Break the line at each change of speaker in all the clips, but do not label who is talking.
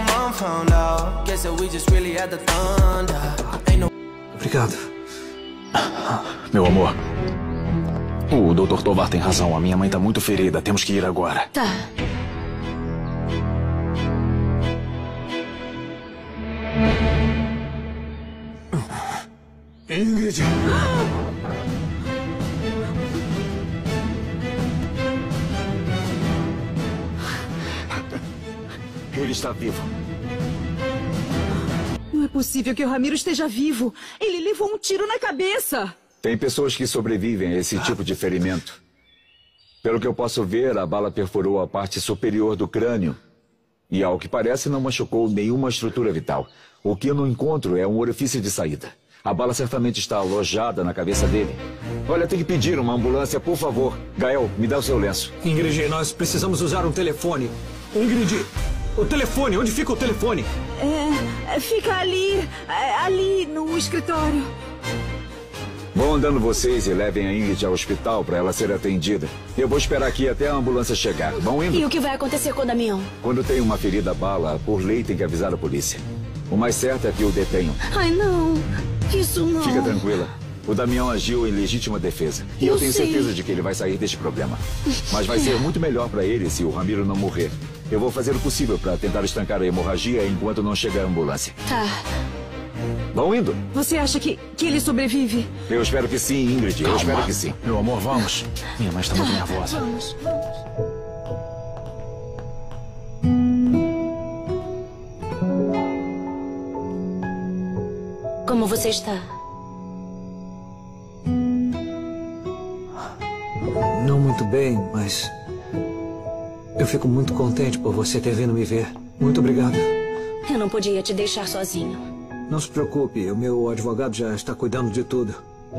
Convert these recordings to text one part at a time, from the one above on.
mom found out. Guess that we just really had the thunder. Ain't no...
Obrigado.
Meu amor, o Dr. Tovar tem razão. A minha mãe tá muito ferida. Temos que ir agora.
Tá.
Ingrid!
Ele está vivo.
Não é possível que o Ramiro esteja vivo. Ele levou um tiro na cabeça.
Tem pessoas que sobrevivem a esse tipo de ferimento. Pelo que eu posso ver, a bala perfurou a parte superior do crânio. E, ao que parece, não machucou nenhuma estrutura vital. O que eu não encontro é um orifício de saída. A bala certamente está alojada na cabeça dele. Olha, tem que pedir uma ambulância, por favor. Gael, me dá o seu lenço.
Ingrid, nós precisamos usar um telefone. Ingrid, o telefone, onde fica o telefone?
Fica ali no escritório.
Vão andando vocês e levem a Ingrid ao hospital para ela ser atendida. Eu vou esperar aqui até a ambulância chegar. Vão indo?
E o que vai acontecer com o Damião?
Quando tem uma ferida bala, por lei tem que avisar a polícia. O mais certo é que o detenham.
Ai, não. Isso não.
Fica tranquila. O Damião agiu em legítima defesa. E eu tenho certeza de que ele vai sair deste problema. Mas vai ser muito melhor para ele se o Ramiro não morrer. Eu vou fazer o possível para tentar estancar a hemorragia enquanto não chegar a ambulância.
Tá.
Vão indo.
Você acha que ele sobrevive?
Eu espero que sim, Ingrid. Eu espero que sim.
Meu amor, vamos. Minha mãe está muito nervosa.
Vamos. Como você está?
Não muito bem, mas... eu fico muito contente por você ter vindo me ver. Muito obrigado.
Eu não podia te deixar sozinho.
Não se preocupe, o meu advogado já está cuidando de tudo.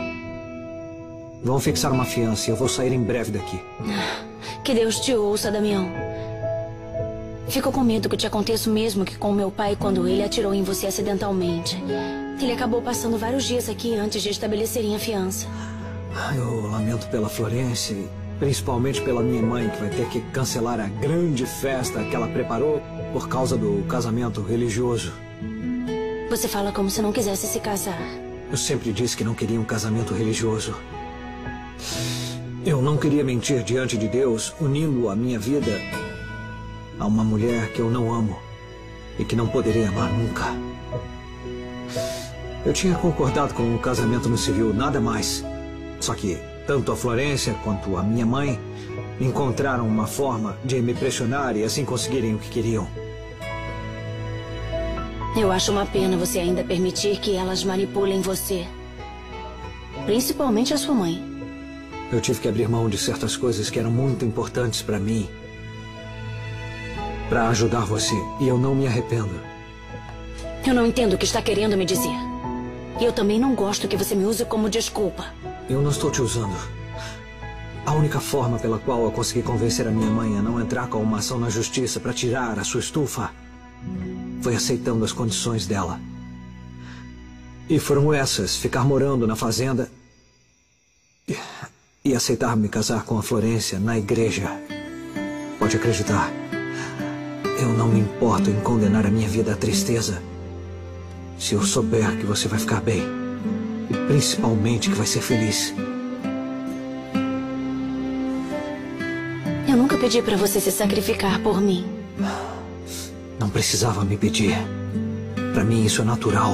Vão fixar uma fiança e eu vou sair em breve daqui.
Que Deus te ouça, Damião. Fico com medo que te aconteça o mesmo que com meu pai quando ele atirou em você acidentalmente. Ele acabou passando vários dias aqui antes de estabelecerem a fiança.
Eu lamento pela Florência e principalmente pela minha mãe, que vai ter que cancelar a grande festa que ela preparou por causa do casamento religioso.
Você fala como se não quisesse se casar.
Eu sempre disse que não queria um casamento religioso. Eu não queria mentir diante de Deus, unindo a minha vida a uma mulher que eu não amo e que não poderia amar nunca. Eu tinha concordado com o casamento no civil, nada mais. Só que tanto a Florência quanto a minha mãe encontraram uma forma de me pressionar e assim conseguirem o que queriam.
Eu acho uma pena você ainda permitir que elas manipulem você. Principalmente a sua mãe.
Eu tive que abrir mão de certas coisas que eram muito importantes para mim. Para ajudar você. E eu não me arrependo.
Eu não entendo o que está querendo me dizer. E eu também não gosto que você me use como desculpa.
Eu não estou te usando. A única forma pela qual eu consegui convencer a minha mãe a não entrar com uma ação na justiça para tirar a sua estufa foi aceitando as condições dela. E foram essas: ficar morando na fazenda e aceitar me casar com a Florência na igreja. Pode acreditar, eu não me importo em condenar a minha vida à tristeza se eu souber que você vai ficar bem. E principalmente que vai ser feliz.
Eu nunca pedi para você se sacrificar por mim.
Não precisava me pedir. Para mim isso é natural.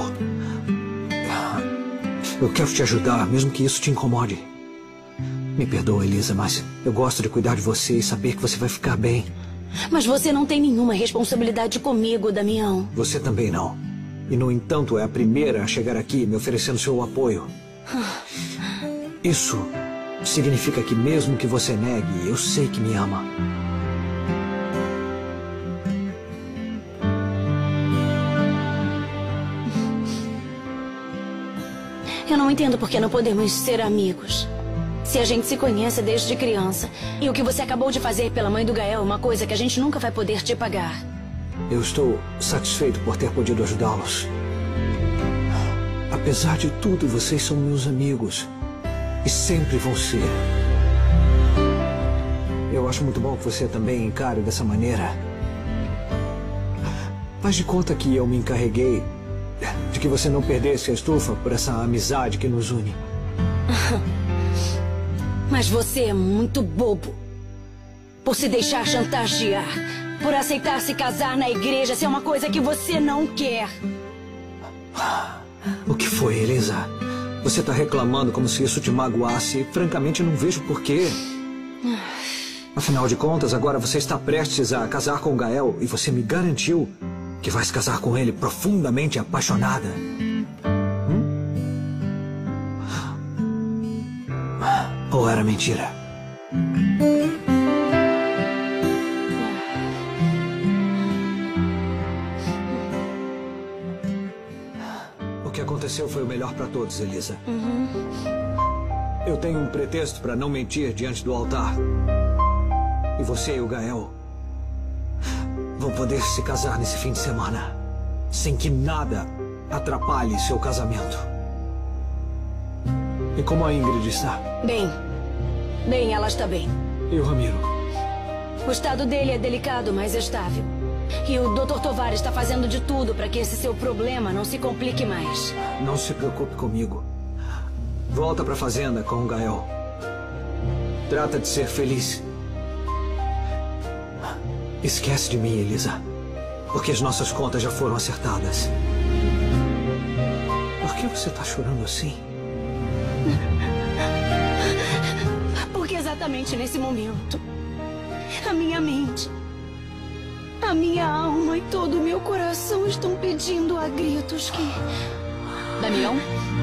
Eu quero te ajudar, mesmo que isso te incomode. Me perdoa, Elisa, mas eu gosto de cuidar de você e saber que você vai ficar bem.
Mas você não tem nenhuma responsabilidade comigo, Damião.
Você também não. E, no entanto, é a primeira a chegar aqui me oferecendo seu apoio. Isso significa que mesmo que você negue, eu sei que me ama.
Eu não entendo por que não podemos ser amigos. Se a gente se conhece desde criança. E o que você acabou de fazer pela mãe do Gael é uma coisa que a gente nunca vai poder te pagar.
Eu estou satisfeito por ter podido ajudá-los. Apesar de tudo, vocês são meus amigos. E sempre vão ser. Eu acho muito bom que você também encare dessa maneira. Faz de conta que eu me encarreguei de que você não perdesse a estufa por essa amizade que nos une.
Mas você é muito bobo. Por se deixar chantagear. Por aceitar se casar na igreja se é uma coisa que você não quer.
O que foi, Elisa? Você tá reclamando como se isso te magoasse e francamente não vejo porquê. Afinal de contas, agora você está prestes a casar com o Gael e você me garantiu que vai se casar com ele profundamente apaixonada. Ou era mentira? O que aconteceu foi o melhor para todos, Elisa. Eu tenho um pretexto para não mentir diante do altar. E você e o Gael vão poder se casar nesse fim de semana, sem que nada atrapalhe seu casamento. E como a Ingrid está?
Bem, ela está bem.
E o Ramiro?
O estado dele é delicado, mas estável. E o Dr. Tovar está fazendo de tudo para que esse seu problema não se complique mais.
Não se preocupe comigo. Volta para a fazenda com o Gael. Trata de ser feliz. Esquece de mim, Elisa. Porque as nossas contas já foram acertadas. Por que você está chorando assim?
Porque exatamente nesse momento, a minha mente, a minha alma e todo o meu coração estão pedindo a gritos que... Damião?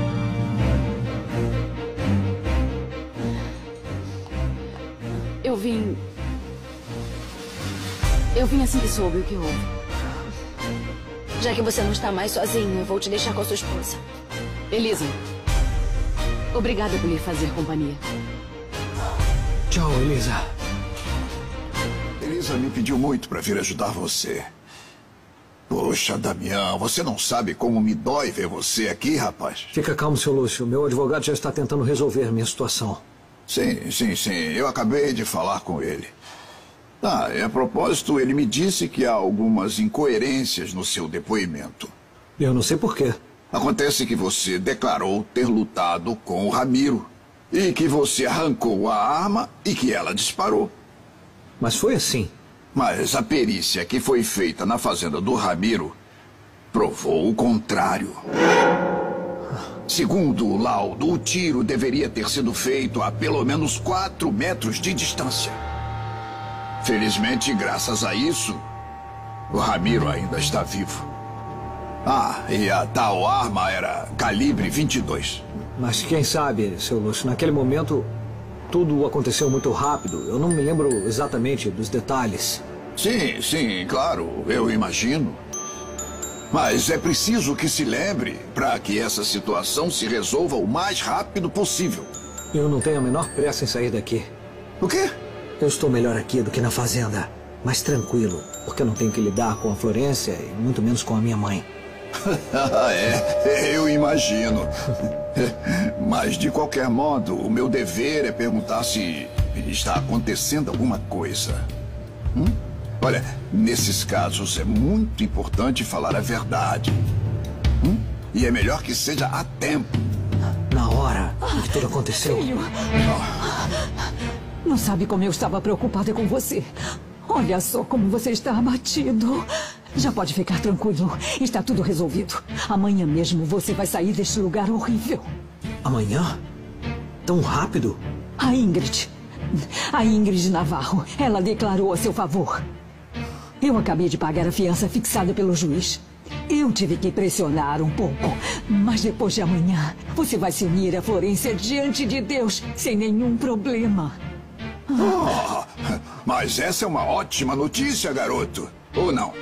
Eu vim assim que soube o que houve.
Já que você não está mais sozinho, eu vou te deixar com a sua esposa.
Elisa, obrigada por lhe fazer companhia.
Tchau, Elisa.
Elisa me pediu muito para vir ajudar você. Poxa, Damião, você não sabe como me dói ver você aqui, rapaz.
Fica calmo, seu Lúcio. Meu advogado já está tentando resolver a minha situação.
Sim. Eu acabei de falar com ele. E a propósito, ele me disse que há algumas incoerências no seu depoimento.
Eu não sei porquê.
Acontece que você declarou ter lutado com o Ramiro. E que você arrancou a arma e que ela disparou.
Mas foi assim.
Mas a perícia que foi feita na fazenda do Ramiro provou o contrário. Segundo o laudo, o tiro deveria ter sido feito a pelo menos 4 metros de distância. Felizmente, graças a isso, o Ramiro ainda está vivo. E a tal arma era calibre 22.
Mas quem sabe, seu Lúcio, naquele momento tudo aconteceu muito rápido. Eu não me lembro exatamente dos detalhes.
Sim, claro, eu imagino. Mas é preciso que se lembre para que essa situação se resolva o mais rápido possível.
Eu não tenho a menor pressa em sair daqui.
O quê?
Eu estou melhor aqui do que na fazenda. Mais tranquilo, porque eu não tenho que lidar com a Florência e muito menos com a minha mãe.
Eu imagino. Mas, de qualquer modo, o meu dever é perguntar se está acontecendo alguma coisa. Olha, nesses casos é muito importante falar a verdade. E é melhor que seja a tempo.
Na hora em que tudo aconteceu...
Filho! Não sabe como eu estava preocupada com você. Olha só como você está abatido. Já pode ficar tranquilo. Está tudo resolvido. Amanhã mesmo você vai sair deste lugar horrível.
Amanhã? Tão rápido?
A Ingrid Navarro. Ela declarou a seu favor. Eu acabei de pagar a fiança fixada pelo juiz. Eu tive que pressionar um pouco. Mas depois de amanhã, você vai se unir à Florência diante de Deus, sem nenhum problema.
Mas essa é uma ótima notícia, garoto. Ou não?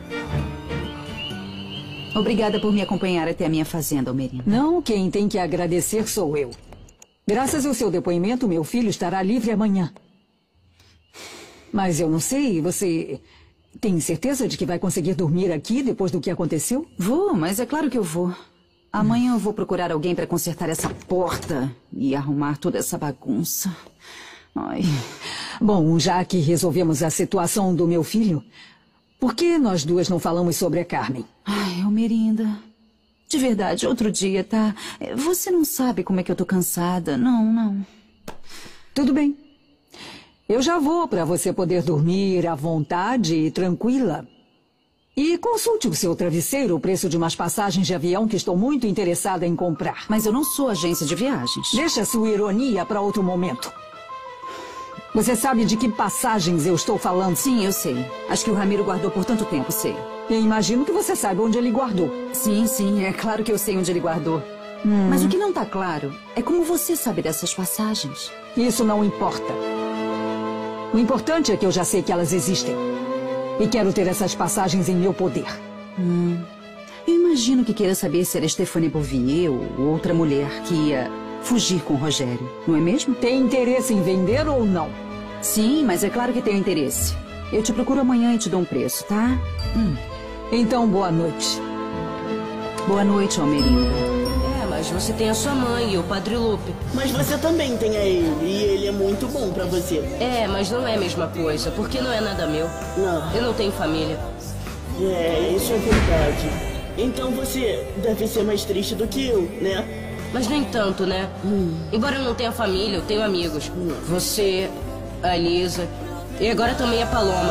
Obrigada por me acompanhar até a minha fazenda, Almerina.
Não, quem tem que agradecer sou eu. Graças ao seu depoimento, meu filho estará livre amanhã. Mas eu não sei, você tem certeza de que vai conseguir dormir aqui depois do que aconteceu?
Vou, mas é claro que eu vou. Amanhã eu vou procurar alguém para consertar essa porta e arrumar toda essa bagunça. Ai.
Bom, já que resolvemos a situação do meu filho, Por que nós duas não falamos sobre a Carmen?
Ai, Almerinda. De verdade, outro dia, tá? Você não sabe como é que eu tô cansada. Não.
Tudo bem. Eu já vou para você poder dormir à vontade e tranquila. E consulte o seu travesseiro o preço de umas passagens de avião que estou muito interessada em comprar.
Mas eu não sou agência de viagens.
Deixa sua ironia para outro momento. Você sabe de que passagens eu estou falando?
Sim, eu sei. As que o Ramiro guardou por tanto tempo, sei.
E imagino que você saiba onde ele guardou.
Sim, é claro que eu sei onde ele guardou. Mas o que não tá claro é como você sabe dessas passagens.
Isso não importa. O importante é que eu já sei que elas existem. E quero ter essas passagens em meu poder.
Eu imagino que queira saber se era Stephanie Bouvier ou outra mulher que ia fugir com o Rogério, não é mesmo?
Tem interesse em vender ou não?
Sim, mas é claro que tenho interesse. Eu te procuro amanhã e te dou um preço, tá?
Então, boa noite.
Boa noite, Almerinda.
Mas você tem a sua mãe e o Padre Lupe.
Mas você também tem a ele, e ele é muito bom pra você.
É, mas não é a mesma coisa, porque não é nada meu.
Não.
Eu não tenho família.
É, isso é verdade. Então você deve ser mais triste do que eu, né?
Mas nem tanto, né? Embora eu não tenha família, eu tenho amigos. Você, a Elisa, e agora também a Paloma.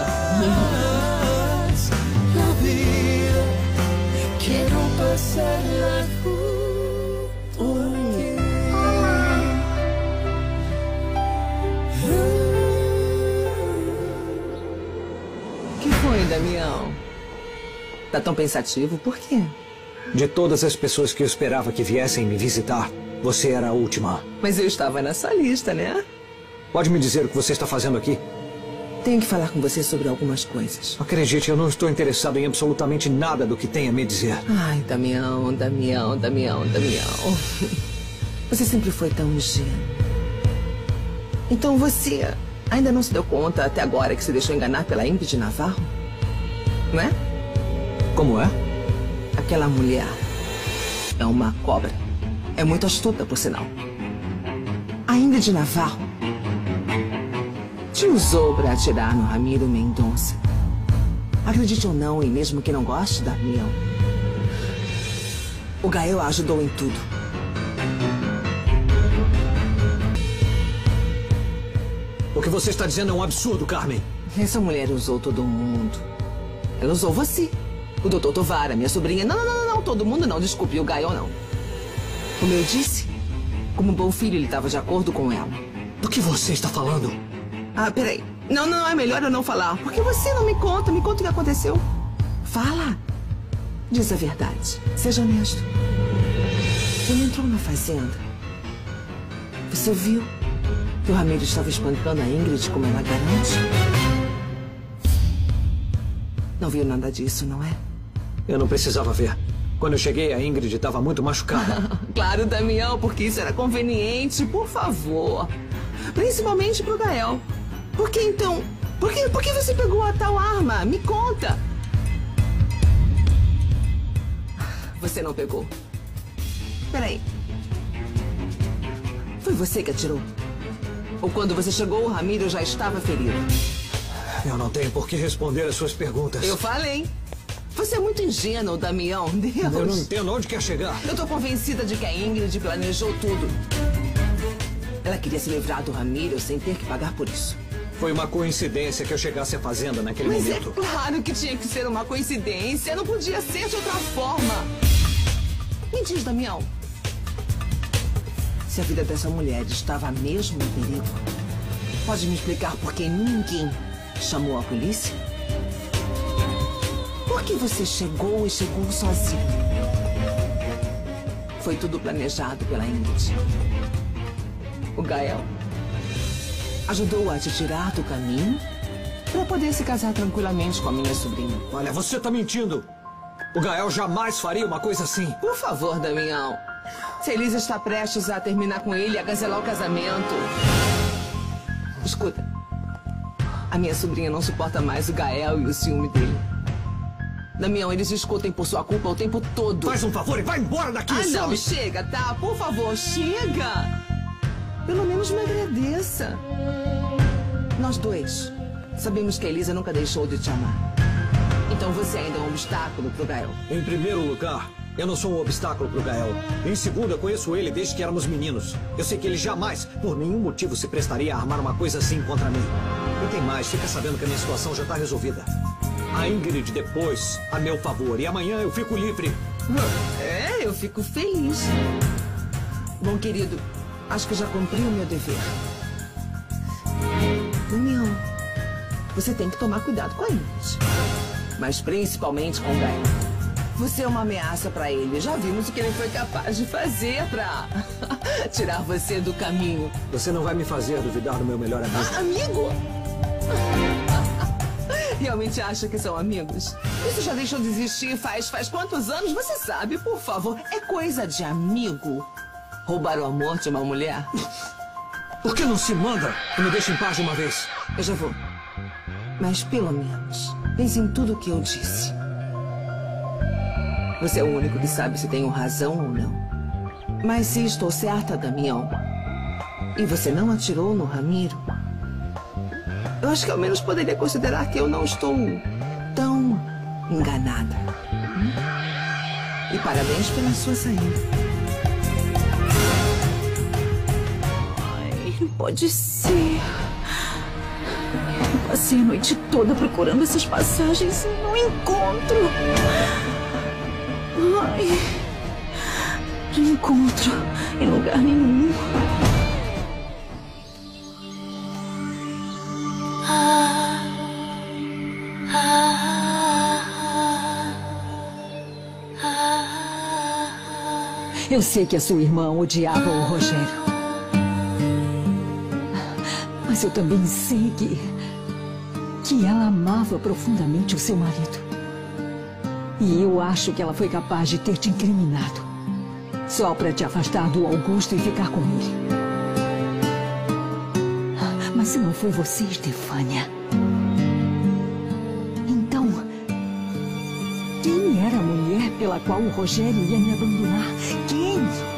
Quero passar la rua.
Que foi, Damião? Tá tão pensativo? Por quê?
De todas as pessoas que eu esperava que viessem me visitar, você era a última.
Mas eu estava nessa lista, né?
Pode me dizer o que você está fazendo aqui?
Tenho que falar com você sobre algumas coisas.
Acredite, eu não estou interessado em absolutamente nada do que tem a me dizer.
Ai, Damião. Você sempre foi tão ingênuo. Então você ainda não se deu conta até agora que se deixou enganar pela Ingrid Navarro? Não é?
Como é?
Aquela mulher é uma cobra. É muito astuta, por sinal. A Ingrid Navarro te usou para atirar no Ramiro Mendonça. Acredite ou não, e mesmo que não goste, Damião, o Gael a ajudou em tudo.
O que você está dizendo é um absurdo, Carmen.
Essa mulher usou todo mundo. Ela usou você, o Dr. Tovar, minha sobrinha. Não, todo mundo não. Desculpe, o Gael não. Como eu disse, como bom filho, ele estava de acordo com ela.
Do que você está falando?
Ah, peraí. Não, é melhor eu não falar. Porque você não me conta o que aconteceu. Fala. Diz a verdade. Seja honesto. Quando entrou na fazenda, você viu que o Ramiro estava espancando a Ingrid como ela garante? Não viu nada disso, não é?
Eu não precisava ver. Quando eu cheguei, a Ingrid estava muito machucada.
Claro, Damião, porque isso era conveniente. Por favor. Principalmente pro Gael. Por que então? Por que você pegou a tal arma? Me conta. Você não pegou. Peraí. Foi você que atirou? Ou quando você chegou, o Ramiro já estava ferido?
Eu não tenho por que responder as suas perguntas.
Eu falei. Você é muito ingênuo, Damião. Deus.
Eu não entendo onde quer chegar.
Eu tô convencida de que a Ingrid planejou tudo. Ela queria se livrar do Ramiro sem ter que pagar por isso.
Foi uma coincidência que eu chegasse à fazenda naquele momento.
Mas é claro que tinha que ser uma coincidência. Não podia ser de outra forma. Me diz, Damião. Se a vida dessa mulher estava mesmo em perigo, pode me explicar por que ninguém chamou a polícia? Por que você chegou sozinho? Foi tudo planejado pela Ingrid. O Gael ajudou a te tirar do caminho para poder se casar tranquilamente com a minha sobrinha.
Olha, você tá mentindo. O Gael jamais faria uma coisa assim.
Por favor, Damião. Se a Elisa está prestes a terminar com ele e agasalhar o casamento. Escuta. A minha sobrinha não suporta mais o Gael e o ciúme dele. Damião, eles discutem por sua culpa o tempo todo.
Faz um favor e vai embora daqui,
não, chega, tá? Por favor, chega. Pelo menos me agradeça. Nós dois sabemos que a Elisa nunca deixou de te amar. Então você ainda é um obstáculo pro Gael.
Em primeiro lugar, eu não sou um obstáculo pro Gael. Em segundo, eu conheço ele desde que éramos meninos. Eu sei que ele jamais, por nenhum motivo, se prestaria a armar uma coisa assim contra mim. E tem mais, fica sabendo que a minha situação já tá resolvida. A Ingrid depois, a meu favor. E amanhã eu fico livre.
É, eu fico feliz. Bom, querido, acho que já cumpri o meu dever. Damião, você tem que tomar cuidado com a Ingrid. Mas principalmente com o Gael. Você é uma ameaça pra ele. Já vimos o que ele foi capaz de fazer pra tirar você do caminho.
Você não vai me fazer duvidar do meu melhor amigo.
Amigo? Realmente acha que são amigos? Isso já deixou de existir faz quantos anos? Você sabe, por favor. É coisa de amigo. Roubar o amor de uma mulher?
Por que não se manda e me deixa em paz de uma vez?
Eu já vou. Mas pelo menos, pense em tudo o que eu disse. Você é o único que sabe se tenho razão ou não. Mas se estou certa, Damião, e você não atirou no Ramiro, eu acho que ao menos poderia considerar que eu não estou tão enganada. E parabéns pela sua saída.
Ai, não pode ser. Eu passei a noite toda procurando essas passagens e não encontro. Ai, não encontro em lugar nenhum.
Eu sei que a sua irmã odiava o Rogério. Mas eu também sei que ela amava profundamente o seu marido. E eu acho que ela foi capaz de ter te incriminado. Só para te afastar do Augusto e ficar com ele. Mas se não foi você, Estefânia, então, quem era a mulher pela qual o Rogério ia me abandonar? Quem?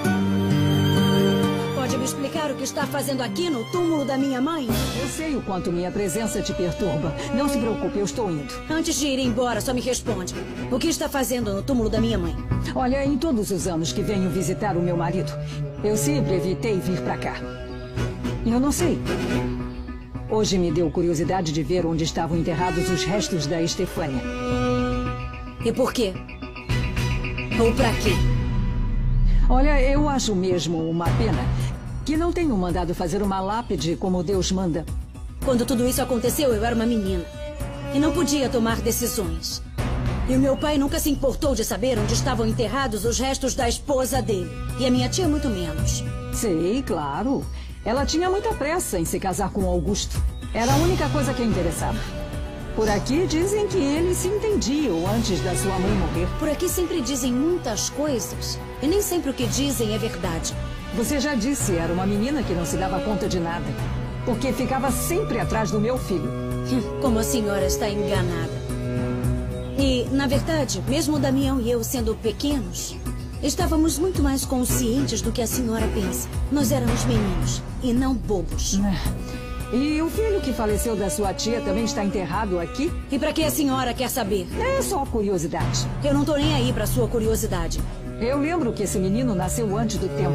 Pode me explicar o que está fazendo aqui no túmulo da minha mãe?
Eu sei o quanto minha presença te perturba. Não se preocupe, eu estou indo.
Antes de ir embora, só me responde. O que está fazendo no túmulo da minha mãe?
Olha, em todos os anos que venho visitar o meu marido, eu sempre evitei vir para cá. Eu não sei. Hoje me deu curiosidade de ver onde estavam enterrados os restos da Estefânia.
E por quê? Ou pra quê?
Olha, eu acho mesmo uma pena que não tenham mandado fazer uma lápide como Deus manda.
Quando tudo isso aconteceu, eu era uma menina. E não podia tomar decisões. E o meu pai nunca se importou de saber onde estavam enterrados os restos da esposa dele. E a minha tia muito menos.
Sei, claro. Ela tinha muita pressa em se casar com Augusto. Era a única coisa que a interessava. Por aqui dizem que eles se entendiam antes da sua mãe morrer.
Por aqui sempre dizem muitas coisas. E nem sempre o que dizem é verdade.
Você já disse, era uma menina que não se dava conta de nada. Porque ficava sempre atrás do meu filho.
Como a senhora está enganada. E, na verdade, mesmo o Damião e eu sendo pequenos, estávamos muito mais conscientes do que a senhora pensa. Nós éramos meninos e não bobos.
E o filho que faleceu da sua tia também está enterrado aqui?
E para que a senhora quer saber?
É só curiosidade.
Eu não tô nem aí para sua curiosidade.
Eu lembro que esse menino nasceu antes do tempo.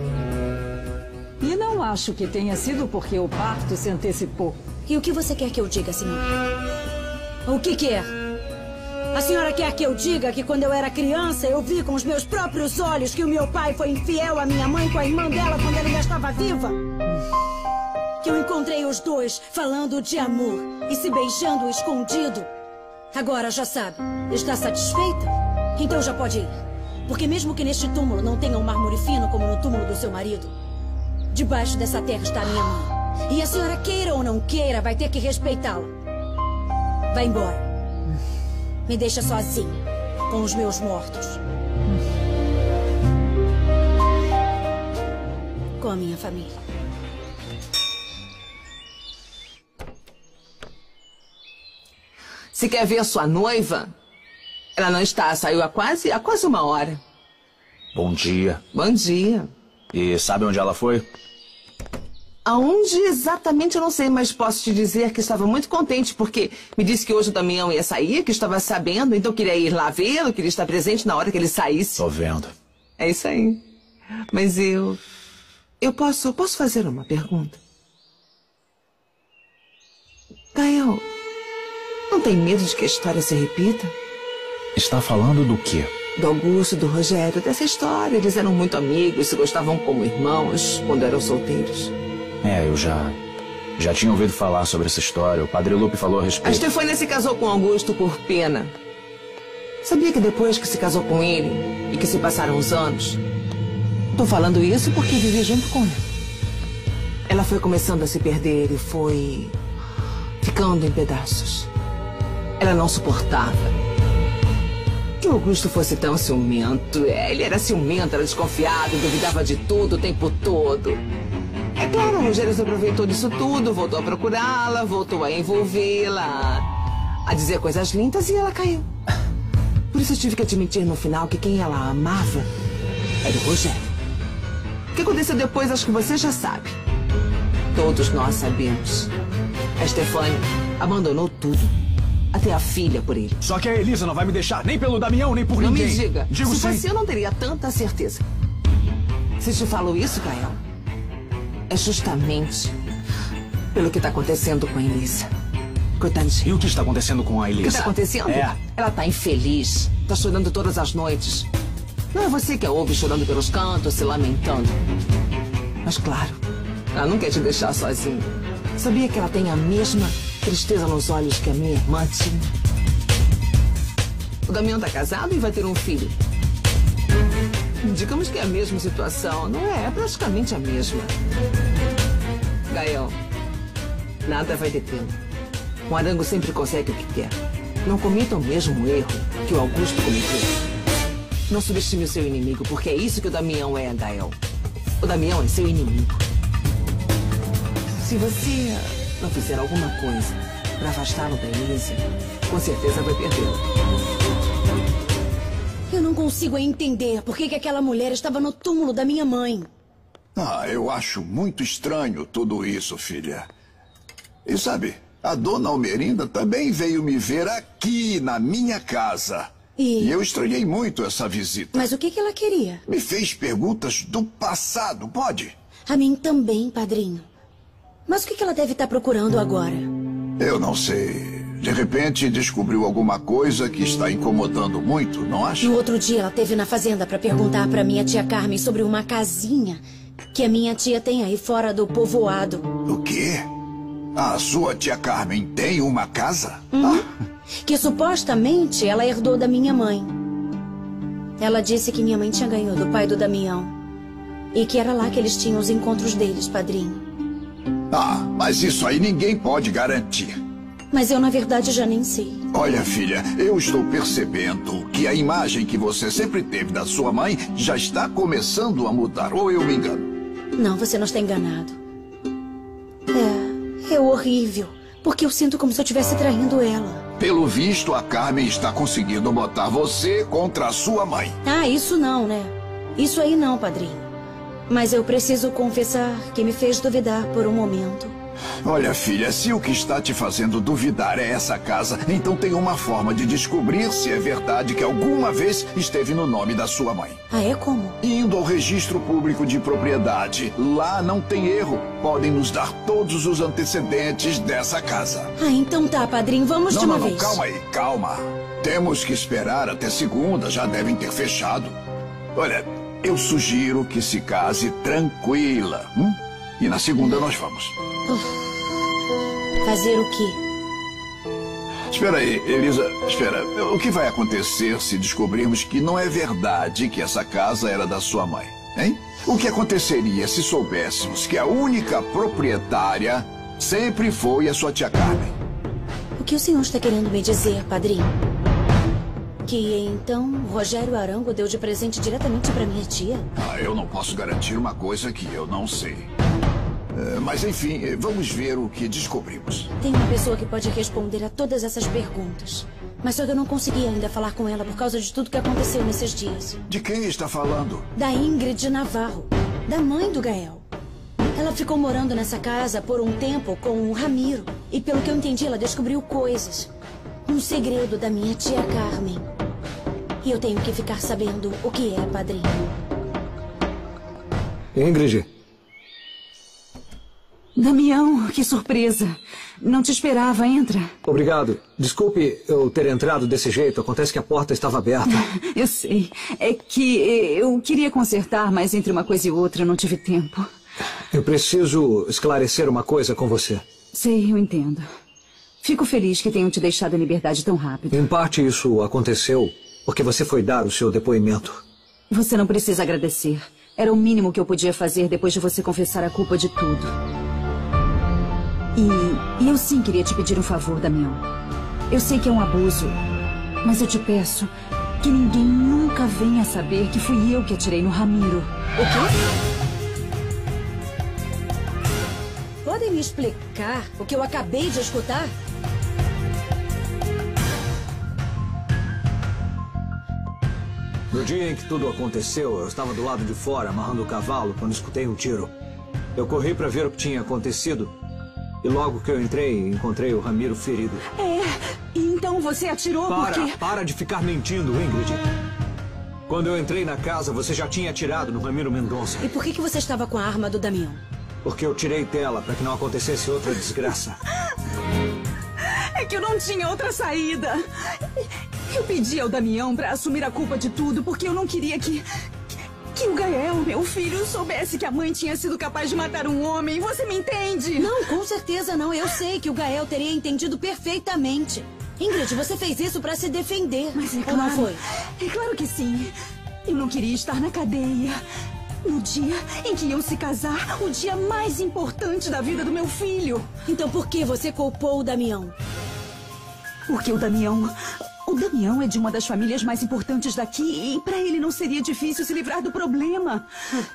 E não acho que tenha sido porque o parto se antecipou.
E o que você quer que eu diga, senhora? O que quer? A senhora quer que eu diga que quando eu era criança eu vi com os meus próprios olhos que o meu pai foi infiel à minha mãe com a irmã dela quando ela ainda estava viva? Que eu encontrei os dois falando de amor e se beijando escondido? Agora já sabe. Está satisfeita? Então já pode ir. Porque mesmo que neste túmulo não tenha um mármore fino como no túmulo do seu marido, debaixo dessa terra está a minha mãe. E a senhora queira ou não queira, vai ter que respeitá-la. Vai embora. Me deixa sozinha, com os meus mortos. Com a minha família.
Se quer ver sua noiva, ela não está, saiu há quase 1 hora.
Bom dia.
Bom dia.
E sabe onde ela foi?
Aonde exatamente eu não sei, mas posso te dizer que estava muito contente, porque me disse que hoje o Damião ia sair, que estava sabendo, então queria ir lá vê-lo, queria estar presente na hora que ele saísse.
Tô vendo.
É isso aí. Mas eu posso fazer uma pergunta? Gael, não tem medo de que a história se repita?
Está falando do quê?
Do Augusto, do Rogério, dessa história. Eles eram muito amigos, se gostavam como irmãos quando eram solteiros.
Eu já tinha ouvido falar sobre essa história. O Padre Lupe falou a respeito.
A Stefania se casou com Augusto por pena. Sabia que depois que se casou com ele e que se passaram os anos... Tô falando isso porque vivi junto com ela. Ela foi começando a se perder e foi ficando em pedaços. Ela não suportava que o Augusto fosse tão ciumento. Ele era ciumento, era desconfiado, duvidava de tudo o tempo todo. É claro, o Rogério se aproveitou disso tudo, voltou a procurá-la, voltou a envolvê-la, a dizer coisas lindas e ela caiu. Por isso eu tive que admitir no final que quem ela amava era o Rogério. O que aconteceu depois, acho que você já sabe. Todos nós sabemos. A Stefania abandonou tudo, até a filha por ele.
Só que a Elisa não vai me deixar nem pelo Damião, nem por ninguém.
Não me diga.
Digo
se
sim.
fosse eu, não teria tanta certeza. Se te falo isso, Gael, é justamente pelo que está acontecendo com a Elisa. Coitadinha.
E o que está acontecendo com a Elisa?
O que está acontecendo? Ela está infeliz. Está chorando todas as noites. Não é você que a ouve chorando pelos cantos, se lamentando. Mas claro, ela não quer te deixar sozinha. Sabia que ela tem a mesma tristeza nos olhos que a minha irmã tinha? O Damião está casado e vai ter um filho. Digamos que é a mesma situação. Não é? É praticamente a mesma. Gael, nada vai detê-lo. O Arango sempre consegue o que quer. Não cometa o mesmo erro que o Augusto cometeu. Não subestime o seu inimigo, porque é isso que o Damião é, Gael. O Damião é seu inimigo. Se você não fizer alguma coisa para afastá-lo da Elisa, com certeza vai perdê-lo.
Eu não consigo entender por que aquela mulher estava no túmulo da minha mãe.
Eu acho muito estranho tudo isso, filha. E sabe, a dona Almerinda também veio me ver aqui na minha casa. E eu estranhei muito essa visita.
Mas o que ela queria?
Me fez perguntas do passado, pode?
A mim também, padrinho. Mas o que ela deve estar procurando agora?
Eu não sei. De repente descobriu alguma coisa que está incomodando muito, não acha?
No outro dia ela esteve na fazenda para perguntar para minha tia Carmen sobre uma casinha que a minha tia tem aí fora do povoado.
O quê? A sua tia Carmen tem uma casa?
Que supostamente ela herdou da minha mãe. Ela disse que minha mãe tinha ganho do pai do Damião. E que era lá que eles tinham os encontros deles, padrinho.
Mas isso aí ninguém pode garantir.
Mas eu, na verdade, já nem sei.
Olha, filha, eu estou percebendo que a imagem que você sempre teve da sua mãe já está começando a mudar, ou eu me engano?
Não, você não está enganado. É horrível, porque eu sinto como se eu estivesse traindo ela.
Pelo visto, a Carmen está conseguindo botar você contra a sua mãe.
Isso não, né? Isso aí não, padrinho. Mas eu preciso confessar que me fez duvidar por um momento.
Olha, filha, se o que está te fazendo duvidar é essa casa, então tem uma forma de descobrir se é verdade que alguma vez esteve no nome da sua mãe.
É como?
Indo ao registro público de propriedade. Lá não tem erro. Podem nos dar todos os antecedentes dessa casa.
Então tá, padrinho, vamos de uma vez.
Calma aí, calma. Temos que esperar até segunda, já devem ter fechado. Olha, eu sugiro que se case tranquila. E na segunda nós vamos.
Fazer o quê?
Espera aí, Elisa, espera. O que vai acontecer se descobrirmos que não é verdade que essa casa era da sua mãe, hein? O que aconteceria se soubéssemos que a única proprietária sempre foi a sua tia Carmen?
O que o senhor está querendo me dizer, padrinho? Que então o Rogério Arango deu de presente diretamente para minha tia?
Eu não posso garantir uma coisa que eu não sei. Mas enfim, vamos ver o que descobrimos.
Tem uma pessoa que pode responder a todas essas perguntas. Mas só que eu não consegui ainda falar com ela por causa de tudo que aconteceu nesses dias.
De quem está falando?
Da Ingrid Navarro, da mãe do Gael. Ela ficou morando nessa casa por um tempo com o Ramiro. E pelo que eu entendi, ela descobriu coisas. Um segredo da minha tia Carmen. E eu tenho que ficar sabendo o que é, padrinho.
Ingrid.
Damião, que surpresa. Não te esperava, entra.
Obrigado. Desculpe eu ter entrado desse jeito. Acontece que a porta estava aberta.
Eu sei. É que eu queria consertar, mas entre uma coisa e outra eu não tive tempo.
Eu preciso esclarecer uma coisa com você.
Sei, eu entendo. Fico feliz que tenham te deixado em liberdade tão rápido.
Em parte isso aconteceu porque você foi dar o seu depoimento.
Você não precisa agradecer. Era o mínimo que eu podia fazer depois de você confessar a culpa de tudo. E eu sim queria te pedir um favor, Damião. Eu sei que é um abuso, mas eu te peço que ninguém nunca venha saber que fui eu que atirei no Ramiro.
O quê? Podem me explicar o que eu acabei de escutar?
No dia em que tudo aconteceu, eu estava do lado de fora, amarrando o cavalo, quando escutei um tiro. Eu corri para ver o que tinha acontecido. E logo que eu entrei, encontrei o Ramiro ferido.
Então você atirou porque...
Para de ficar mentindo, Ingrid. Quando eu entrei na casa, você já tinha atirado no Ramiro Mendonça.
E por que você estava com a arma do Damião?
Porque eu tirei dela para que não acontecesse outra desgraça.
É que eu não tinha outra saída. Eu pedi ao Damião para assumir a culpa de tudo porque eu não queria que o Gael, meu filho, soubesse que a mãe tinha sido capaz de matar um homem. Você me entende?
Não, com certeza não. Eu sei que o Gael teria entendido perfeitamente. Ingrid, você fez isso para se defender.
Mas é
ou
claro,
não foi?
É claro que sim. Eu não queria estar na cadeia. No dia em que iam se casar, o dia mais importante da vida do meu filho.
Então por que você culpou o Damião?
Porque o Damião é de uma das famílias mais importantes daqui e para ele não seria difícil se livrar do problema.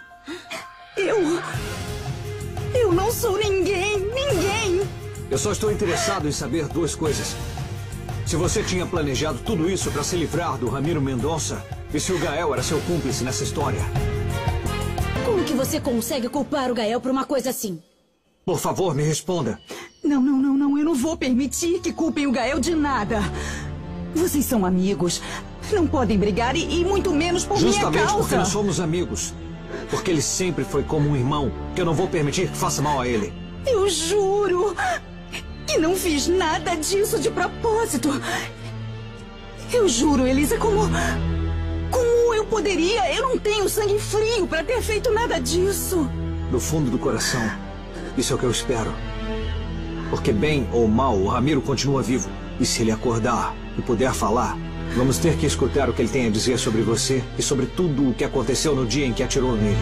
Eu não sou ninguém.
Eu só estou interessado em saber duas coisas. Se você tinha planejado tudo isso para se livrar do Ramiro Mendonça e se o Gael era seu cúmplice nessa história.
Como que você consegue culpar o Gael por uma coisa assim?
Por favor, me responda.
Não. Eu não vou permitir que culpem o Gael de nada. Vocês são amigos. Não podem brigar e muito menos por minha causa.
Justamente porque nós somos amigos. Porque ele sempre foi como um irmão, que eu não vou permitir que faça mal a ele.
Eu juro que não fiz nada disso de propósito. Eu juro, Elisa, como eu poderia? Eu não tenho sangue frio para ter feito nada disso.
Do fundo do coração, isso é o que eu espero. Porque bem ou mal, o Ramiro continua vivo. E se ele acordar e puder falar, vamos ter que escutar o que ele tem a dizer sobre você e sobre tudo o que aconteceu no dia em que atirou nele.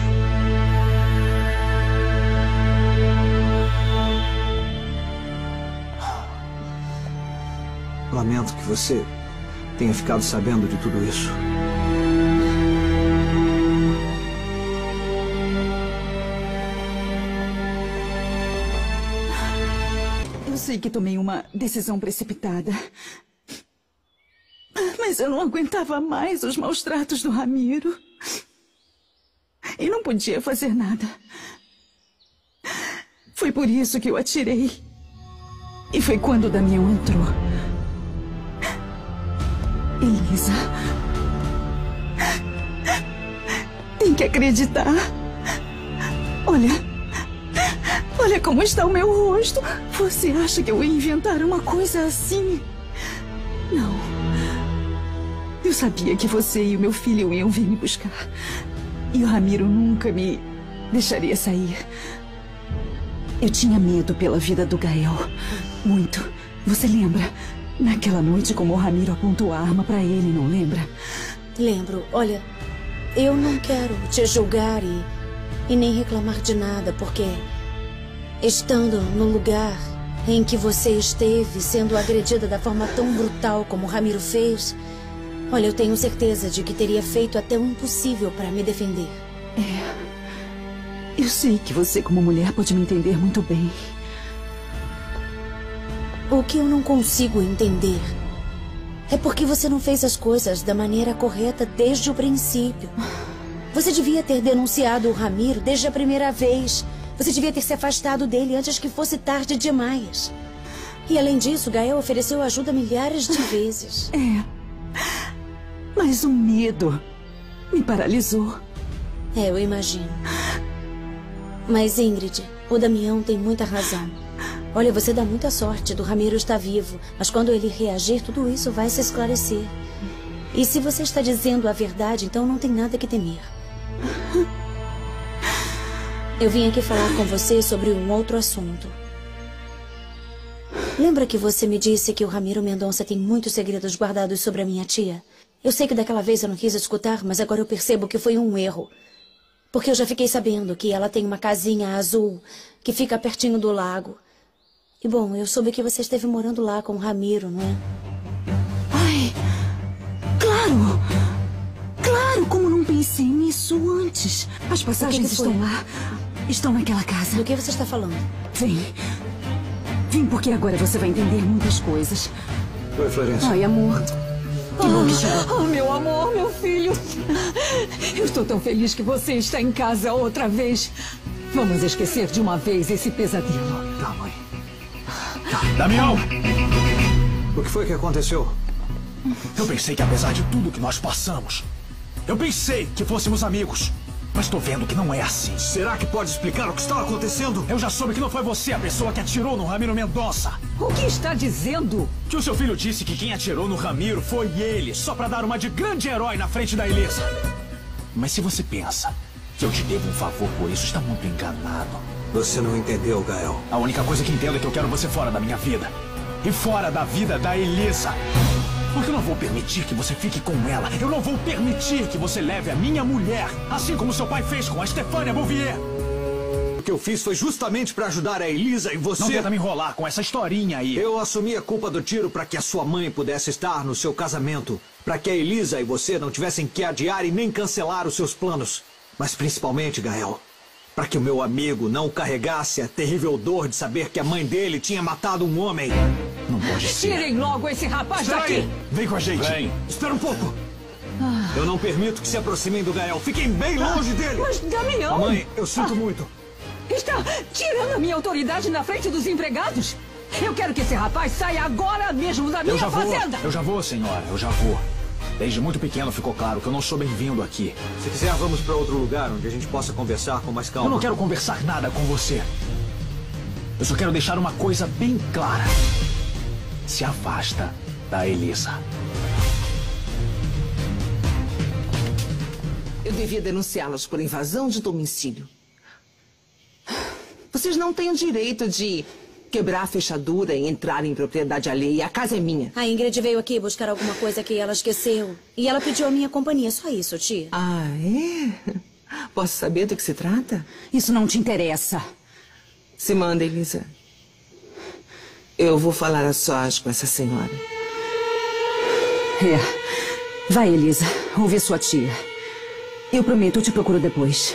Lamento que você tenha ficado sabendo de tudo isso.
Eu sei que tomei uma decisão precipitada. Mas eu não aguentava mais os maus tratos do Ramiro. E não podia fazer nada. Foi por isso que eu atirei. E foi quando o Damião entrou. Elisa, tem que acreditar. Olha como está o meu rosto. Você acha que eu ia inventar uma coisa assim? Não. Eu sabia que você e o meu filho iam vir me buscar. E o Ramiro nunca me deixaria sair. Eu tinha medo pela vida do Gael. Muito. Você lembra? Naquela noite, como o Ramiro apontou a arma para ele, não lembra?
Lembro. Olha, eu não quero te julgar e nem reclamar de nada, porque estando no lugar em que você esteve, sendo agredida da forma tão brutal como o Ramiro fez, olha, eu tenho certeza de que teria feito até o impossível para me defender.
Eu sei que você, como mulher, pode me entender muito bem.
O que eu não consigo entender é porque você não fez as coisas da maneira correta desde o princípio. Você devia ter denunciado o Ramiro desde a primeira vez. Você devia ter se afastado dele antes que fosse tarde demais. E além disso, Gael ofereceu ajuda milhares de vezes.
Mas o medo me paralisou.
Eu imagino. Mas, Ingrid, o Damião tem muita razão. Olha, você dá muita sorte do Ramiro estar vivo. Mas quando ele reagir, tudo isso vai se esclarecer. E se você está dizendo a verdade, então não tem nada que temer. Eu vim aqui falar com você sobre um outro assunto. Lembra que você me disse que o Ramiro Mendonça tem muitos segredos guardados sobre a minha tia? Eu sei que daquela vez eu não quis escutar, mas agora eu percebo que foi um erro. Porque eu já fiquei sabendo que ela tem uma casinha azul que fica pertinho do lago. E bom, eu soube que você esteve morando lá com o Ramiro, não é?
Ai, claro! Claro, como não pensei nisso antes. As passagens estão lá. Estão naquela casa.
Do que você está falando?
Vem. Vem, porque agora você vai entender muitas coisas.
Oi, Florência.
Ai, amor. Que bom que chegou. Oh, meu amor, meu filho. Eu estou tão feliz que você está em casa outra vez. Vamos esquecer de uma vez esse pesadelo.
Tá, mãe.
Damião!
O que foi que aconteceu?
Eu pensei que apesar de tudo que nós passamos, eu pensei que fôssemos amigos. Mas tô vendo que não é assim.
Será que pode explicar o que está acontecendo?
Eu já soube que não foi você a pessoa que atirou no Ramiro Mendonça.
O que está dizendo?
Que o seu filho disse que quem atirou no Ramiro foi ele, só pra dar uma de grande herói na frente da Elisa. Mas se você pensa que eu te devo um favor por isso, está muito enganado.
Você não entendeu, Gael.
A única coisa que entendo é que eu quero você fora da minha vida. E fora da vida da Elisa. Porque eu não vou permitir que você fique com ela. Eu não vou permitir que você leve a minha mulher, assim como seu pai fez com a Stefania Bouvier.
O que eu fiz foi justamente para ajudar a Elisa e você...
Não tenta me enrolar com essa historinha aí.
Eu assumi a culpa do tiro para que a sua mãe pudesse estar no seu casamento. Para que a Elisa e você não tivessem que adiar e nem cancelar os seus planos. Mas principalmente, Gael, para que o meu amigo não carregasse a terrível dor de saber que a mãe dele tinha matado um homem.
Não pode ser.
Tirem logo esse rapaz daqui!
Vem com a gente.
Vem. Espera um pouco. Eu não permito que se aproximem do Gael. Fiquem bem longe dele.
Mas, Damião...
Mãe, eu sinto muito.
Está tirando a minha autoridade na frente dos empregados? Eu quero que esse rapaz saia agora mesmo da minha fazenda.
Eu já vou, senhora. Eu já vou. Desde muito pequeno ficou claro que eu não sou bem-vindo aqui.
Se quiser, vamos para outro lugar onde a gente possa conversar com mais calma.
Eu não quero conversar nada com você. Eu só quero deixar uma coisa bem clara. Se afasta da Elisa.
Eu devia denunciá-los por invasão de domicílio. Vocês não têm o direito de quebrar a fechadura e entrar em propriedade alheia. A casa é minha.
A Ingrid veio aqui buscar alguma coisa que ela esqueceu. E ela pediu a minha companhia. Só isso, tia.
Ah, é? Posso saber do que se trata?
Isso não te interessa.
Se manda, Elisa. Eu vou falar a sós com essa senhora.
Vai, Elisa. Ouve sua tia. Eu prometo, eu te procuro depois.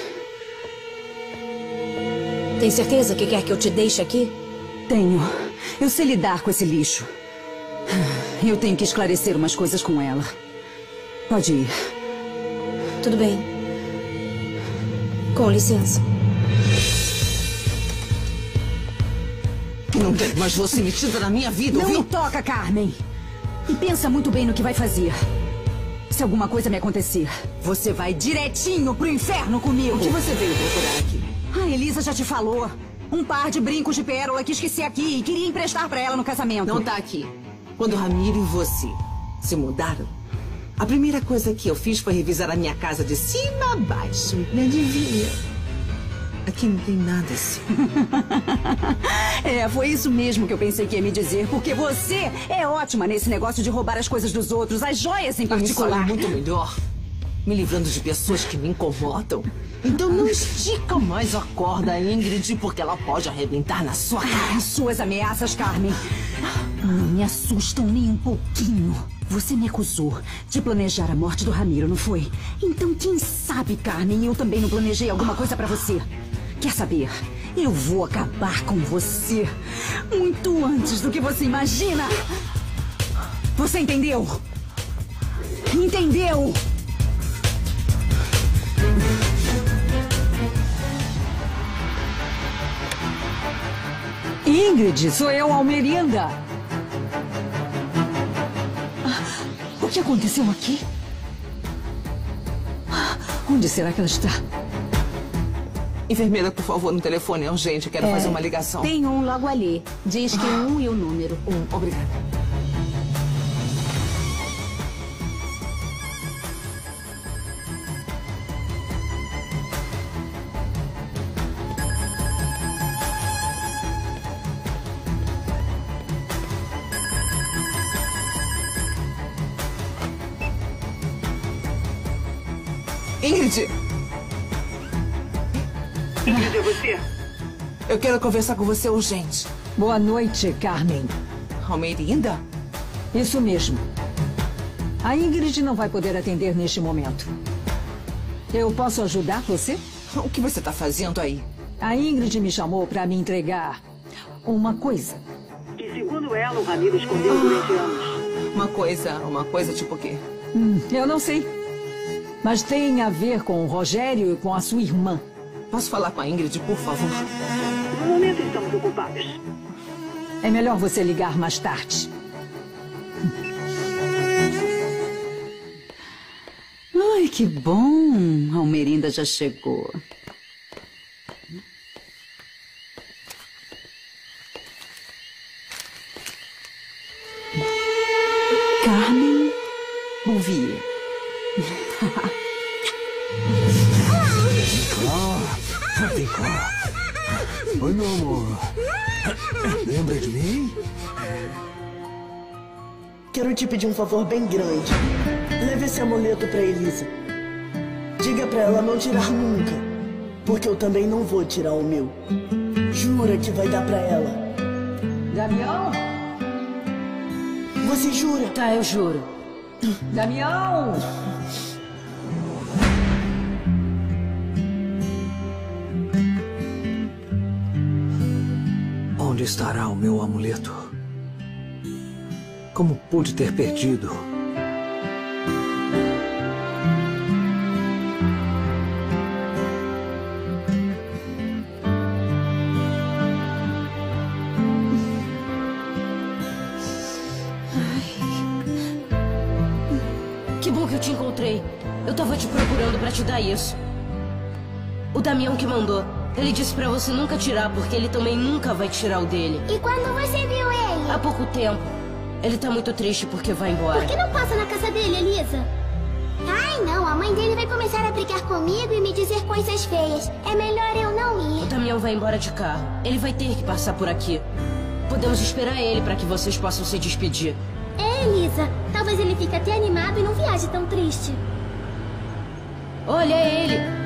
Tem certeza que quer que eu te deixe aqui?
Tenho. Eu sei lidar com esse lixo. Eu tenho que esclarecer umas coisas com ela. Pode ir.
Tudo bem. Com licença.
Não quero mais você metida na minha vida,
Não
ouviu?
me toca, Carmen. E pensa muito bem no que vai fazer. Se alguma coisa me acontecer, você vai direitinho pro inferno comigo.
O que você veio procurar aqui?
A Elisa já te falou. Um par de brincos de pérola que esqueci aqui e queria emprestar pra ela no casamento.
Não tá aqui. Quando Ramiro e você se mudaram, a primeira coisa que eu fiz foi revisar a minha casa de cima a baixo. Me adivinha? Aqui não tem nada assim.
Foi isso mesmo que eu pensei que ia me dizer, porque você é ótima nesse negócio de roubar as coisas dos outros, as joias em particular.
Me muito melhor, me livrando de pessoas que me incomodam. Então não estica mais a corda, Ingrid, porque ela pode arrebentar na sua cara.
Suas ameaças, Carmen, não me assustam nem um pouquinho. Você me acusou de planejar a morte do Ramiro, não foi? Então quem sabe, Carmen, eu também não planejei alguma coisa pra você. Quer saber? Eu vou acabar com você muito antes do que você imagina. Você entendeu? Entendeu? Ingrid, sou eu, Almerinda. O que aconteceu aqui? Onde será que ela está?
Enfermeira, por favor, no telefone. É urgente, quero fazer uma ligação.
Tem um logo ali. Diz que 1 e o número.
1, obrigada. Ingrid!
Ingrid, é você?
Eu quero conversar com você urgente.
Boa noite, Carmen.
Almerinda?
Isso mesmo. A Ingrid não vai poder atender neste momento. Eu posso ajudar você?
O que você está fazendo aí?
A Ingrid me chamou para me entregar uma coisa.
Que, segundo ela, o Ramiro escondeu durante anos.
Uma coisa tipo o quê?
Eu não sei. Mas tem a ver com o Rogério e com a sua irmã.
Posso falar com a Ingrid, por favor?
No momento estamos ocupados.
É melhor você ligar mais tarde.
Ai, que bom. A Almerinda já chegou. Carmen Bouvier.
Vem cá. Oi, meu amor. Lembra de mim?
Quero te pedir um favor bem grande. Leve esse amuleto pra Elisa. Diga pra ela não tirar nunca, porque eu também não vou tirar o meu. Jura que vai dar pra ela.
Damião?
Você jura?
Tá, eu juro.
Damião!
Onde estará o meu amuleto? Como pude ter perdido?
Que bom que eu te encontrei. Eu tava te procurando pra te dar isso. O Damião que mandou. Ele disse pra você nunca tirar, porque ele também nunca vai tirar o dele.
E quando você viu ele?
Há pouco tempo. Ele tá muito triste porque vai embora.
Por que não passa na casa dele, Elisa? Ai, não. A mãe dele vai começar a brigar comigo e me dizer coisas feias. É melhor eu não ir.
O Damião vai embora de carro. Ele vai ter que passar por aqui. Podemos esperar ele pra que vocês possam se despedir.
É, Elisa. Talvez ele fique até animado e não viaje tão triste.
Olha, é ele.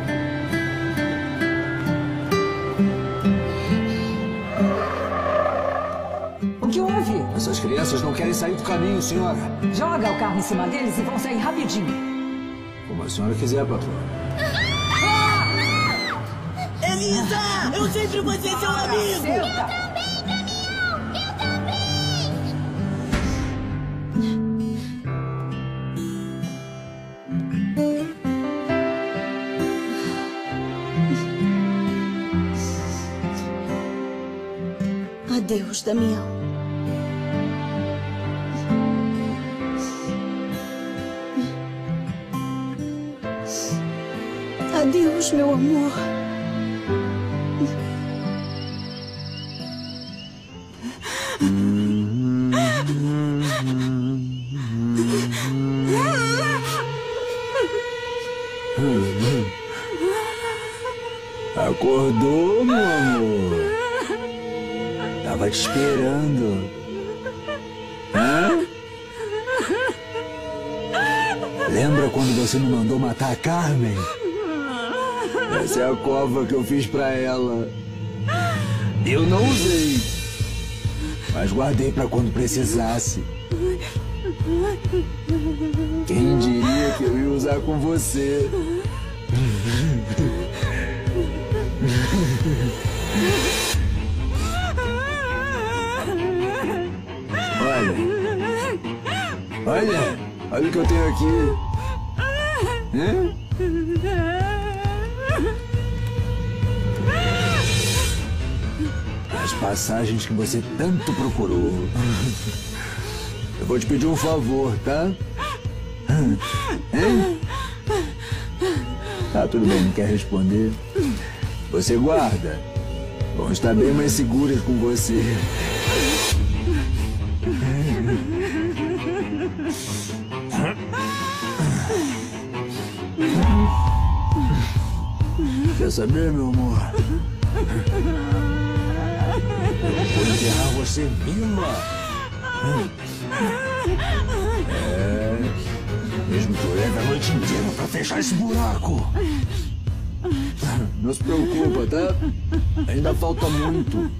O que houve?
Essas crianças não querem sair do caminho, senhora.
Joga o carro em cima deles e vão sair rapidinho.
Como a senhora quiser, patroa.
Elisa! Eu sempre vou ser seu amigo!
Eu também, Damião! Eu também!
Adeus, Damião. Adeus, meu amor.
Acordou, meu amor? Tava te esperando. Hã? Lembra quando você me mandou matar a Carmen? Essa é a cova que eu fiz pra ela. Eu não usei, mas guardei pra quando precisasse. Quem diria que eu ia usar com você? Olha o que eu tenho aqui.
As passagens que você tanto procurou. Eu vou te pedir um favor, tá? Hein? Tá, tudo bem, não quer responder? Você guarda. Vão estar bem mais seguras com você. Quer saber, meu amor? Eu vou enterrar você viva. Mesmo que eu leve a noite inteira pra fechar esse buraco. Não se preocupa, tá? Ainda falta muito.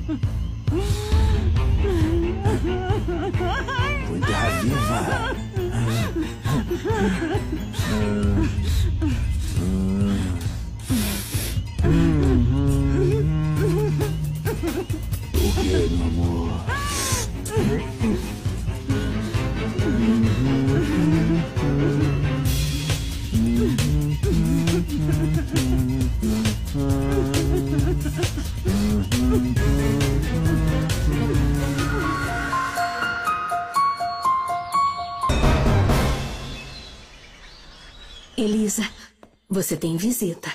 Vou enterrar viva. O que, meu amor?
Elisa, você tem visita.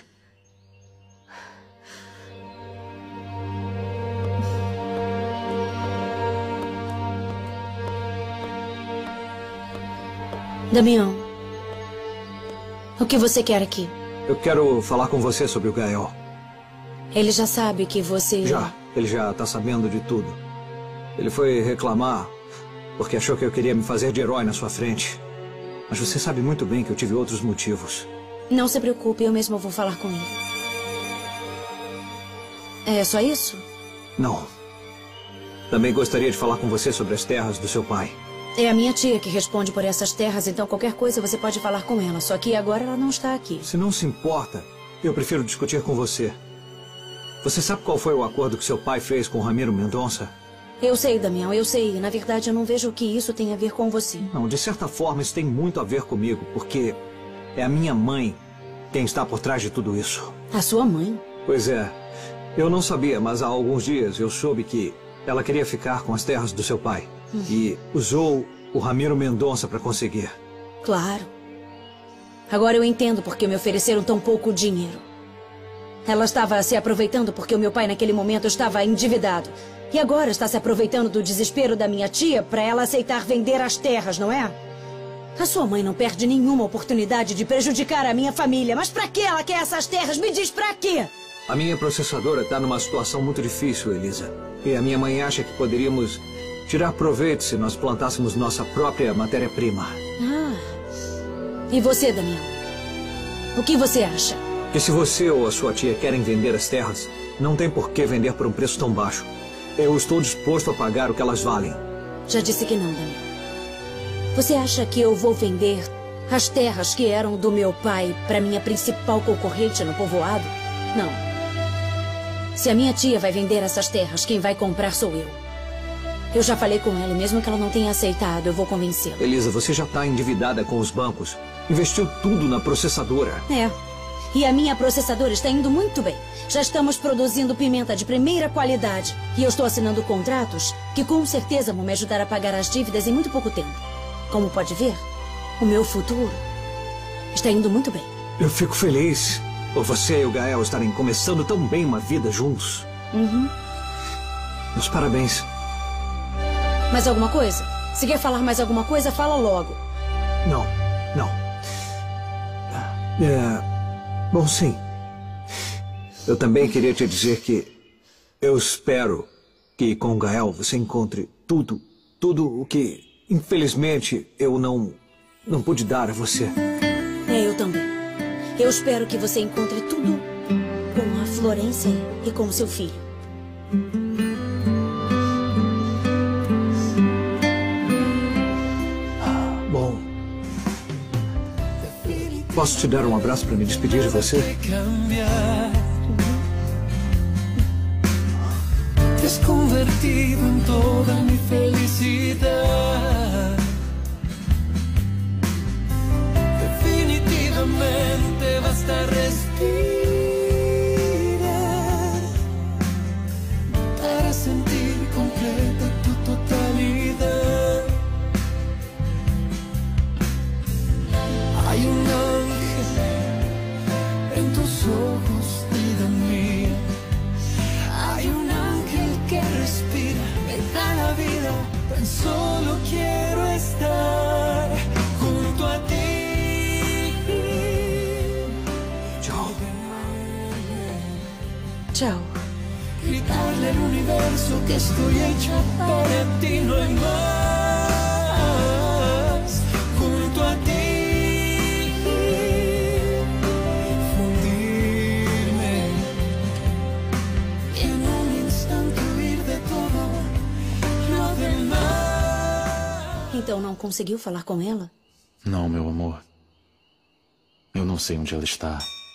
Damião, o que você quer aqui?
Eu quero falar com você sobre o Gael.
Ele já sabe que você...
Ele já tá sabendo de tudo. Ele foi reclamar porque achou que eu queria me fazer de herói na sua frente. Mas você sabe muito bem que eu tive outros motivos.
Não se preocupe, eu mesmo vou falar com ele. É só isso?
Não. Também gostaria de falar com você sobre as terras do seu pai.
É a minha tia que responde por essas terras, então qualquer coisa você pode falar com ela. Só que agora ela não está aqui.
Se não se importa, eu prefiro discutir com você. Você sabe qual foi o acordo que seu pai fez com o Ramiro Mendonça?
Eu sei, Damião, eu sei. Na verdade, eu não vejo o que isso tem a ver com você.
Não, de certa forma isso tem muito a ver comigo, porque é a minha mãe quem está por trás de tudo isso.
A sua mãe?
Pois é. Eu não sabia, mas há alguns dias eu soube que ela queria ficar com as terras do seu pai. E usou o Ramiro Mendonça para conseguir.
Claro. Agora eu entendo por que me ofereceram tão pouco dinheiro. Ela estava se aproveitando porque o meu pai naquele momento estava endividado. E agora está se aproveitando do desespero da minha tia para ela aceitar vender as terras, não é? A sua mãe não perde nenhuma oportunidade de prejudicar a minha família. Mas para que ela quer essas terras? Me diz para quê?
A minha processadora está numa situação muito difícil, Elisa. E a minha mãe acha que poderíamos tirar proveito se nós plantássemos nossa própria matéria-prima.
E você, Damião? O que você acha?
Que se você ou a sua tia querem vender as terras, não tem por que vender por um preço tão baixo. Eu estou disposto a pagar o que elas valem.
Já disse que não, Damião. Você acha que eu vou vender as terras que eram do meu pai para minha principal concorrente no povoado? Não. Se a minha tia vai vender essas terras, quem vai comprar sou eu. Eu já falei com ela e mesmo que ela não tenha aceitado, eu vou convencê-la.
Elisa, você já está endividada com os bancos. Investiu tudo na processadora.
É. E a minha processadora está indo muito bem. Já estamos produzindo pimenta de primeira qualidade. E eu estou assinando contratos que com certeza vão me ajudar a pagar as dívidas em muito pouco tempo. Como pode ver, o meu futuro está indo muito bem.
Eu fico feliz por você e o Gael estarem começando tão bem uma vida juntos. Meus parabéns.
Mais alguma coisa? Se quer falar mais alguma coisa, fala logo.
Não. Bom, sim. Eu também queria te dizer que eu espero que com o Gael você encontre tudo o que, infelizmente, eu não pude dar a você.
Eu também. Eu espero que você encontre tudo com a Florência e com o seu filho.
Bom, posso te dar um abraço para me despedir de você?
Es convertido en toda mi felicidad. Definitivamente basta respirar para
Tchau.
Gritarle al universo que estoy hecha para ti, no hay más junto a ti. Fundirme en un instante, huir de todo lo demás.
Então não conseguiu falar com ela?
Não, meu amor. Eu não sei onde ela está.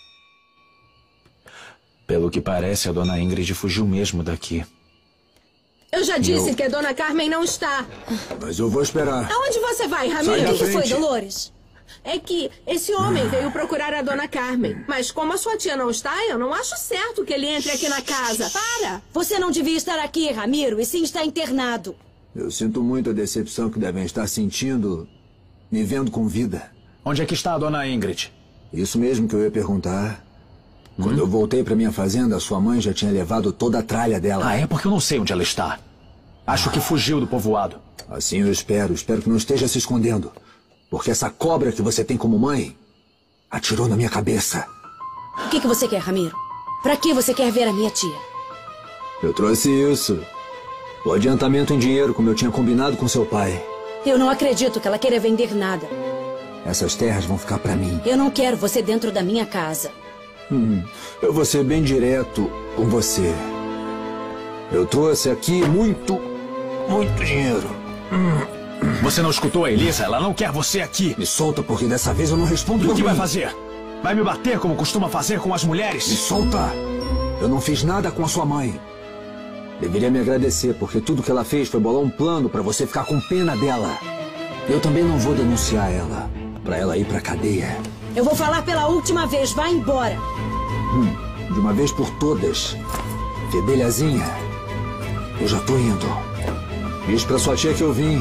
Pelo que parece, a dona Ingrid fugiu mesmo daqui.
Eu já disse que a dona Carmen não está.
Mas eu vou esperar.
Aonde você vai, Ramiro?
O que foi,
Dolores? É que esse homem veio procurar a dona Carmen. Mas como a sua tia não está, eu não acho certo que ele entre aqui na casa. Para!
Você não devia estar aqui, Ramiro, e sim está internado.
Eu sinto muito a decepção que devem estar sentindo me vendo com vida.
Onde é que está a dona Ingrid?
Isso mesmo que eu ia perguntar. Quando eu voltei para minha fazenda, sua mãe já tinha levado toda a tralha dela.
Ah, é porque eu não sei onde ela está. Acho que fugiu do povoado.
Assim eu espero. Espero que não esteja se escondendo. Porque essa cobra que você tem como mãe atirou na minha cabeça.
O que você quer, Ramiro? Pra que você quer ver a minha tia?
Eu trouxe isso. O adiantamento em dinheiro, como eu tinha combinado com seu pai.
Eu não acredito que ela queira vender nada.
Essas terras vão ficar pra mim.
Eu não quero você dentro da minha casa.
Eu vou ser bem direto com você. Eu trouxe aqui muito dinheiro.
Você não escutou a Elisa? Ela não quer você aqui.
Me solta, porque dessa vez eu não respondo.
E o que vai fazer? Vai me bater como costuma fazer com as mulheres?
Me solta. Eu não fiz nada com a sua mãe. Deveria me agradecer, porque tudo que ela fez foi bolar um plano pra você ficar com pena dela. Eu também não vou denunciar ela, pra ela ir pra cadeia.
Eu vou falar pela última vez, vá embora.
De uma vez por todas. Fedelhazinha, eu já tô indo. Diz pra sua tia que eu vim.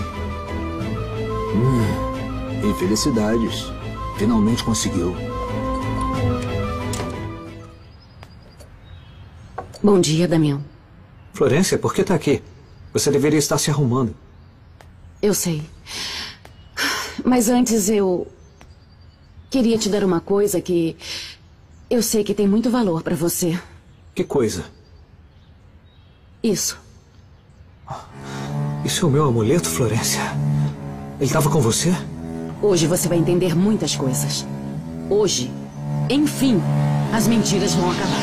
E felicidades. Finalmente conseguiu.
Bom dia, Damião.
Florência, por que tá aqui? Você deveria estar se arrumando.
Eu sei. Mas antes eu queria te dar uma coisa que eu sei que tem muito valor pra você.
Que coisa?
Isso.
Isso é o meu amuleto, Florência? Ele estava com você?
Hoje você vai entender muitas coisas. Hoje, enfim, as mentiras vão acabar.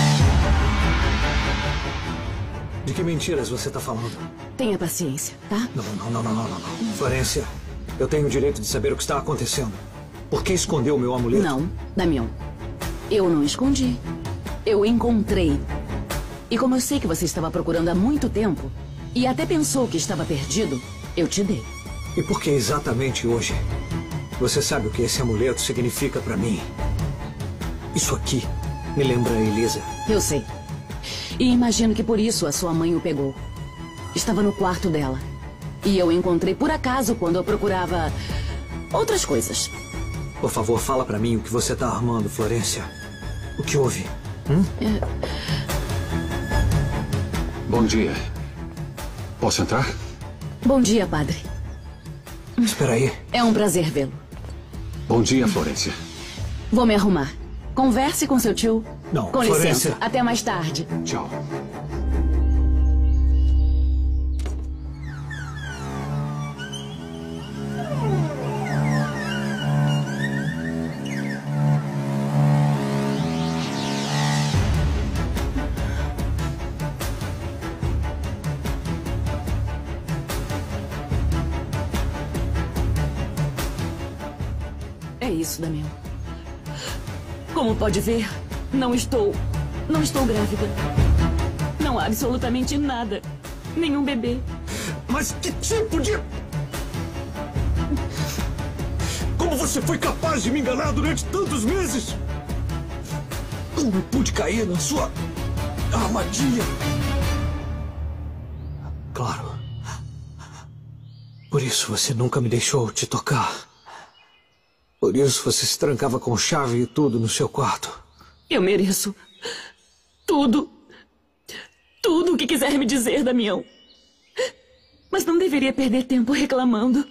De que mentiras você está falando?
Tenha paciência, tá?
Não. Florência, eu tenho o direito de saber o que está acontecendo. Por que escondeu o meu amuleto?
Não, Damião. Eu não escondi. Eu encontrei. E como eu sei que você estava procurando há muito tempo, e até pensou que estava perdido, eu te dei.
E por que exatamente hoje? Você sabe o que esse amuleto significa pra mim? Isso aqui me lembra a Elisa.
Eu sei. E imagino que por isso a sua mãe o pegou. Estava no quarto dela. E eu encontrei por acaso quando eu procurava outras coisas.
Por favor, fala pra mim o que você tá armando, Florência. O que houve?
Bom dia. Posso entrar?
Bom dia, padre.
Espera aí.
É um prazer vê-lo.
Bom dia, Florência.
Vou me arrumar. Converse com seu tio.
Não,
com
Florência.
licença. Até mais tarde.
Tchau.
É isso, Damião. Como pode ver, não estou grávida. Não há absolutamente nada. Nenhum bebê.
Mas que tipo de... Como você foi capaz de me enganar durante tantos meses? Como pude cair na sua armadilha? Claro. Por isso você nunca me deixou te tocar. Por isso você se trancava com chave e tudo no seu quarto.
Eu mereço tudo. Tudo o que quiser me dizer, Damião. Mas não deveria perder tempo reclamando.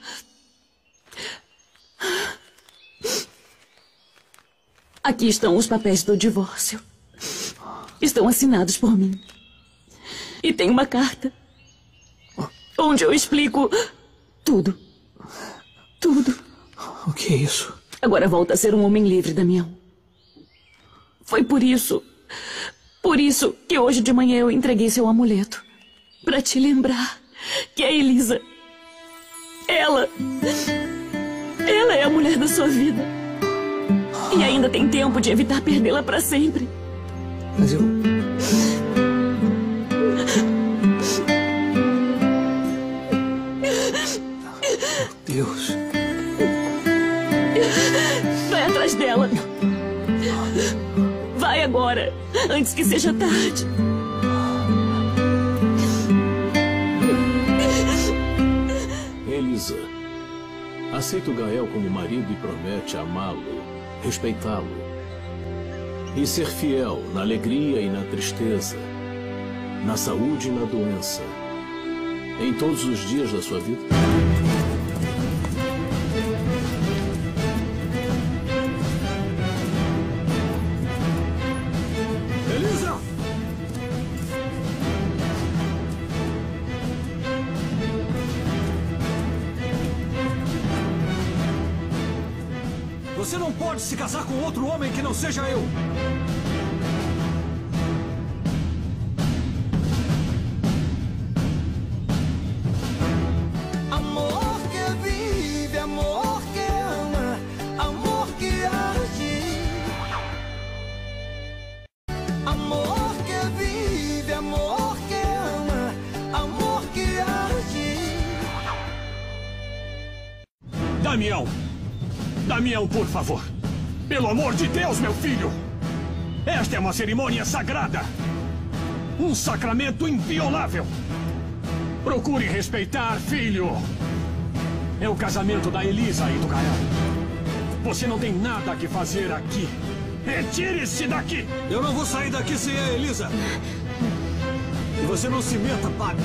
Aqui estão os papéis do divórcio. estão assinados por mim. E tem uma carta onde eu explico tudo. Tudo.
O que é isso?
Agora volta a ser um homem livre, Damião. Foi por isso que hoje de manhã eu entreguei seu amuleto. Pra te lembrar que a Elisa, ela é a mulher da sua vida. E ainda tem tempo de evitar perdê-la pra sempre.
Mas eu... Deus.
Vai atrás dela. Vai agora, antes que seja tarde.
Elisa, aceita o Gael como marido e promete amá-lo, respeitá-lo e ser fiel na alegria e na tristeza, na saúde e na doença, em todos os dias da sua vida?
Elisa! Você não pode se casar com outro homem que não seja eu.
Amor que vive, amor que ama, amor que arde. Amor que vive, amor que ama, amor que arde.
Damião! Damião, por favor. Pelo amor de Deus, meu filho! Esta é uma cerimônia sagrada. Um sacramento inviolável. Procure respeitar, filho. É o casamento da Elisa e do Gael. Você não tem nada que fazer aqui. Retire-se daqui! Eu não vou sair daqui sem a Elisa. E você não se meta, padre.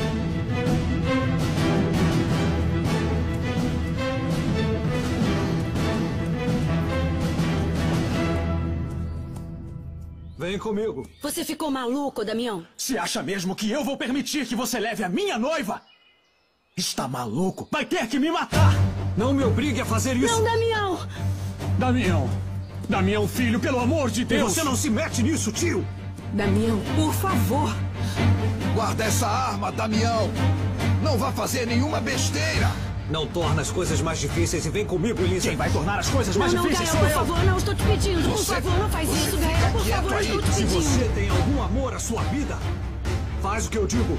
Vem comigo.
Você ficou maluco, Damião?
Você acha mesmo que eu vou permitir que você leve a minha noiva? Está maluco? Vai ter que me matar! Não me obrigue a fazer isso!
Não, Damião!
Damião! Damião, filho, pelo amor de Deus! Você não se mete nisso, tio!
Damião, por favor!
Guarda essa arma, Damião! Não vá fazer nenhuma besteira!
Não torna as coisas mais difíceis e vem comigo, Elisa.
Quem vai tornar as coisas mais difíceis
Gael, por favor, não, estou te pedindo. Por favor, não faz isso, Gael. Por favor, estou te pedindo.
Se você tem algum amor à sua vida, faz o que eu digo.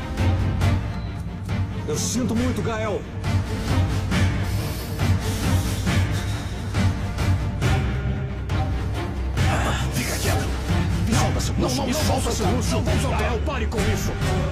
Eu sinto muito, Gael. Fica quieto. Solta seu luxo. Não, solta seu luxo. Gael, pare com isso.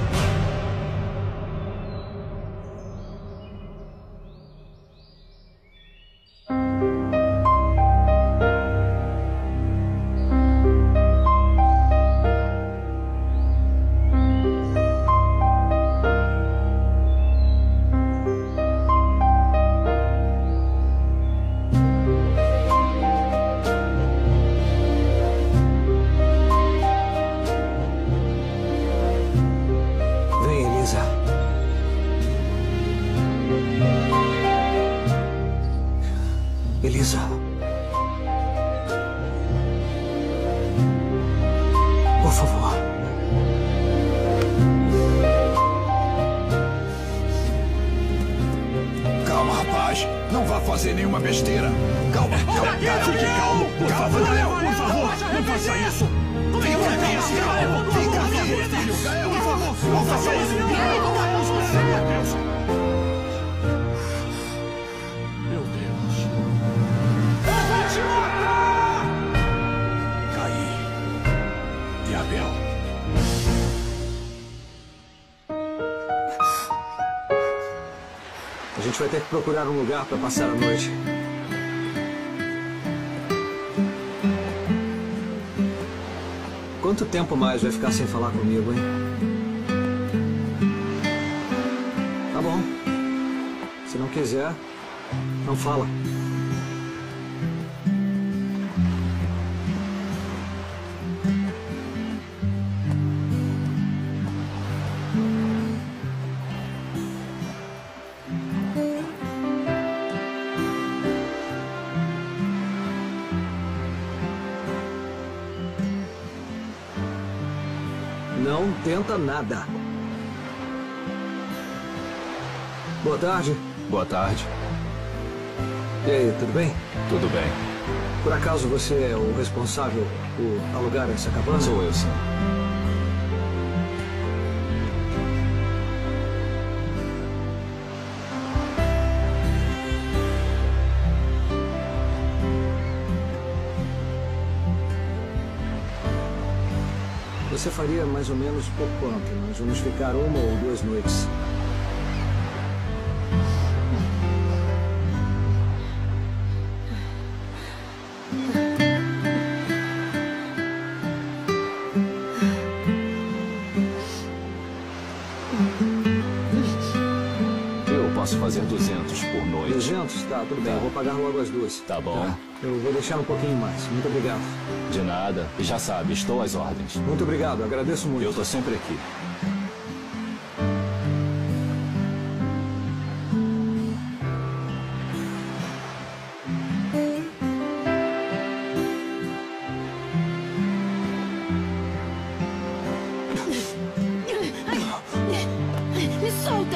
Elisa. Por favor.
Calma, rapaz. Não vá fazer nenhuma besteira. Calma, calma.
Fique calmo, por favor. Por favor, não faça isso.
Fica calmo. Fica aqui, filho.
Por favor, não faça isso. Meu Deus. Meu Deus. Eu vou te matar! Caí. E Abel.
A gente vai ter que procurar um lugar para passar a noite. Quanto tempo mais vai ficar sem falar comigo, hein? Tá bom. Se não quiser, não fala. Não tenta nada. Boa tarde.
Boa tarde.
E aí, tudo bem?
Tudo bem.
Por acaso você é o responsável por alugar essa cabana?
Sou eu, sim.
Você faria mais ou menos por quanto? Nós vamos ficar 1 ou 2 noites.
Eu posso fazer 200 por noite.
200? Tá, tudo bem. Eu vou pagar logo as 2.
Tá bom.
Eu vou deixar um pouquinho mais. Muito obrigado.
De nada. E já sabe, estou às ordens.
Muito obrigado. Agradeço muito.
Eu tô sempre aqui.
Me solta!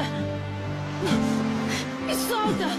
Me solta!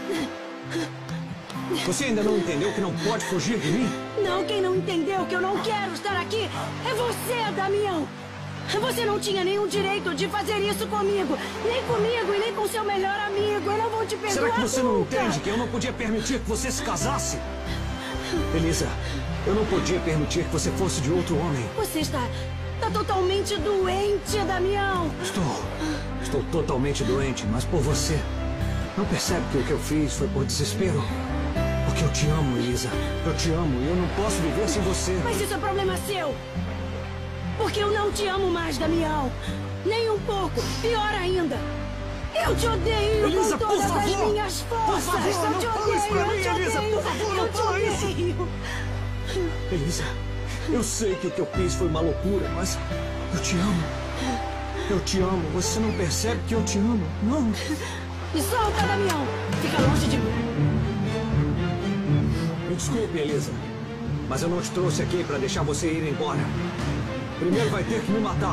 Você ainda não entendeu que não pode fugir de mim?
Não, quem não entendeu que eu não quero estar aqui é você, Damião! Você não tinha nenhum direito de fazer isso comigo. Nem comigo e nem com seu melhor amigo. Eu não vou te perdoar.
Será que você não
nunca.
entende que eu não podia permitir que você se casasse? Elisa, eu não podia permitir que você fosse de outro homem.
Você está totalmente doente, Damião.
Estou totalmente doente, mas por você. Não percebe que o que eu fiz foi por desespero? Porque eu te amo, Elisa. Eu te amo e eu não posso viver sem você.
Mas isso é problema seu. Porque eu não te amo mais, Damião. Nem um pouco. Pior ainda. Eu te odeio
Elisa,
com todas
por favor.
as minhas forças.
Por favor,
eu
não
te
fala isso pra
odeio,
mim,
eu te
Elisa.
odeio.
Por favor, não
eu te
fala isso.
odeio.
Elisa, eu sei que o que eu fiz foi uma loucura, mas eu te amo. Eu te amo. Você não percebe que eu te amo? Não.
Me solta, Damião. Fica longe de mim.
Me desculpe, Elisa, mas eu não te trouxe aqui para deixar você ir embora. Primeiro vai ter que me matar.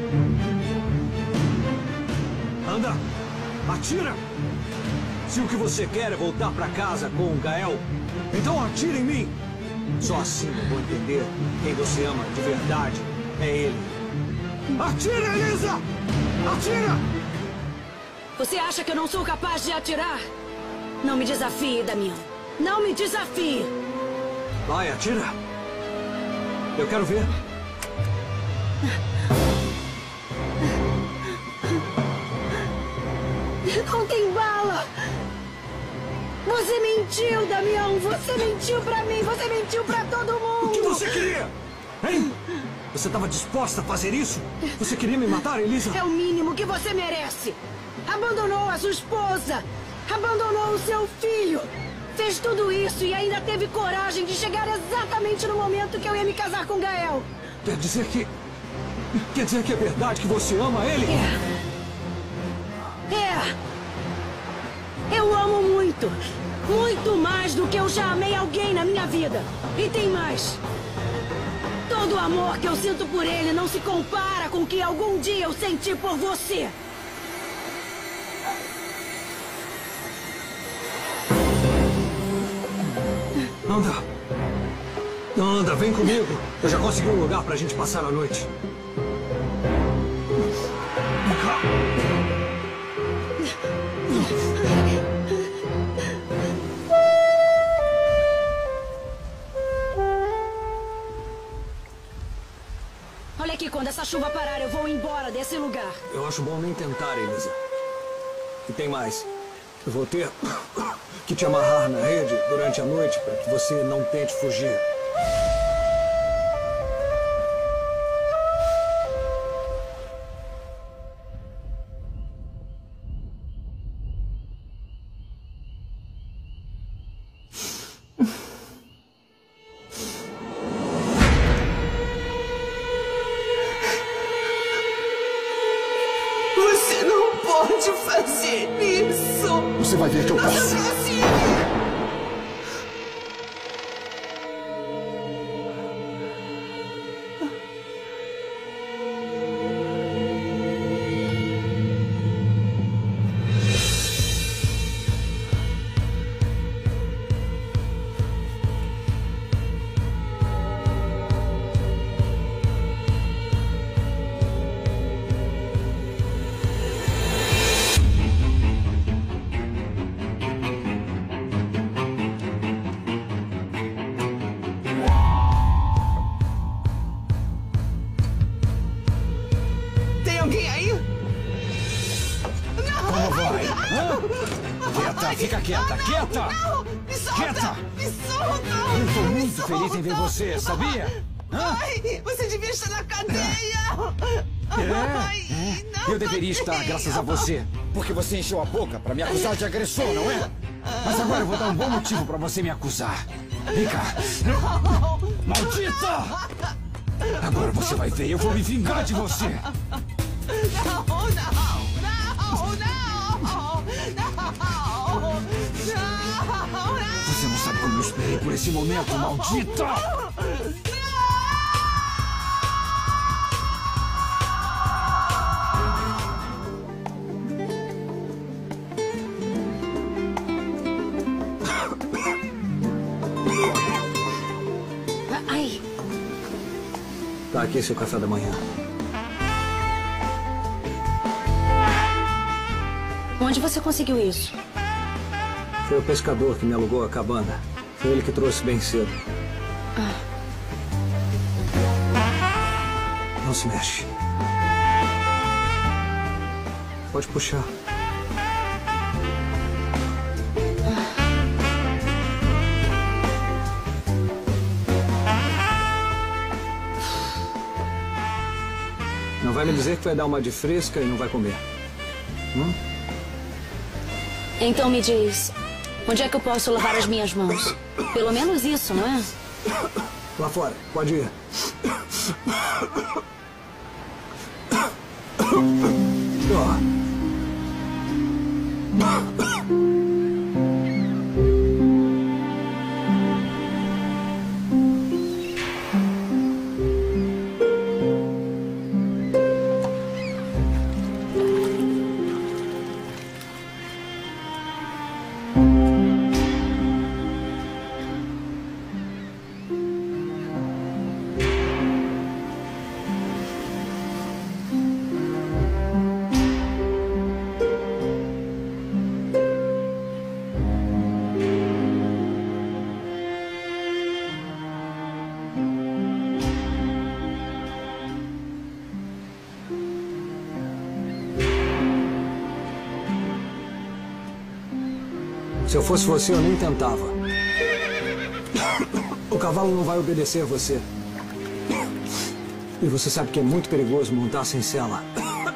Anda! Atira! Se o que você quer é voltar para casa com o Gael, então atira em mim! Só assim eu vou entender quem você ama de verdade. É ele. Atira, Elisa! Atira!
Você acha que eu não sou capaz de atirar? Não me desafie, Damião. Não me desafie.
Vai, atira! Eu quero ver.
Não tem bala! Você mentiu, Damião! Você mentiu pra mim! Você mentiu pra todo mundo!
O que você queria? Hein? Você estava disposta a fazer isso? Você queria me matar, Elisa?
É o mínimo que você merece! Abandonou a sua esposa! Abandonou o seu filho! Fez tudo isso e ainda teve coragem de chegar exatamente no momento que eu ia me casar com Gael!
Quer dizer que é verdade que você ama ele?
Eu amo muito! Muito mais do que eu já amei alguém na minha vida! E tem mais! Todo o amor que eu sinto por ele não se compara com o que algum dia eu senti por você!
Anda! Anda, vem comigo! Eu já consegui um lugar pra gente passar a noite. Vem cá!
Olha aqui, quando essa chuva parar, eu vou embora desse lugar.
Eu acho bom nem tentar, Elisa. E tem mais. Eu vou ter que te amarrar na rede durante a noite para que você não tente fugir.
Você não pode fazer isso!
Você vai ver que eu
Não
posso.
consigo!
fica quieta, quieta!
Não, me solta!
Quieta!
Me solta!
Eu tô
Me
muito
solta.
feliz em ver você, sabia?
Ai, você devia estar na cadeia!
Eu deveria estar, graças a você. Porque você encheu a boca pra me acusar de agressor, não é? Mas agora eu vou dar um bom motivo pra você me acusar. Vem cá. Maldita! Agora você vai ver, eu vou me vingar de você.
Não, não, não, não, não,
Você não sabe como eu esperei por esse momento, maldita!
Ai.
Tá aqui seu café da manhã.
Onde você conseguiu isso?
Foi o pescador que me alugou a cabana. Foi ele que trouxe bem cedo. Não se mexe. Pode puxar. Não vai me dizer que vai dar uma de fresca e não vai comer.
Então me diz, onde é que eu posso lavar as minhas mãos? Pelo menos isso, não é?
Lá fora, pode ir. Se eu fosse você, eu nem tentava. O cavalo não vai obedecer a você. E você sabe que é muito perigoso montar sem sela.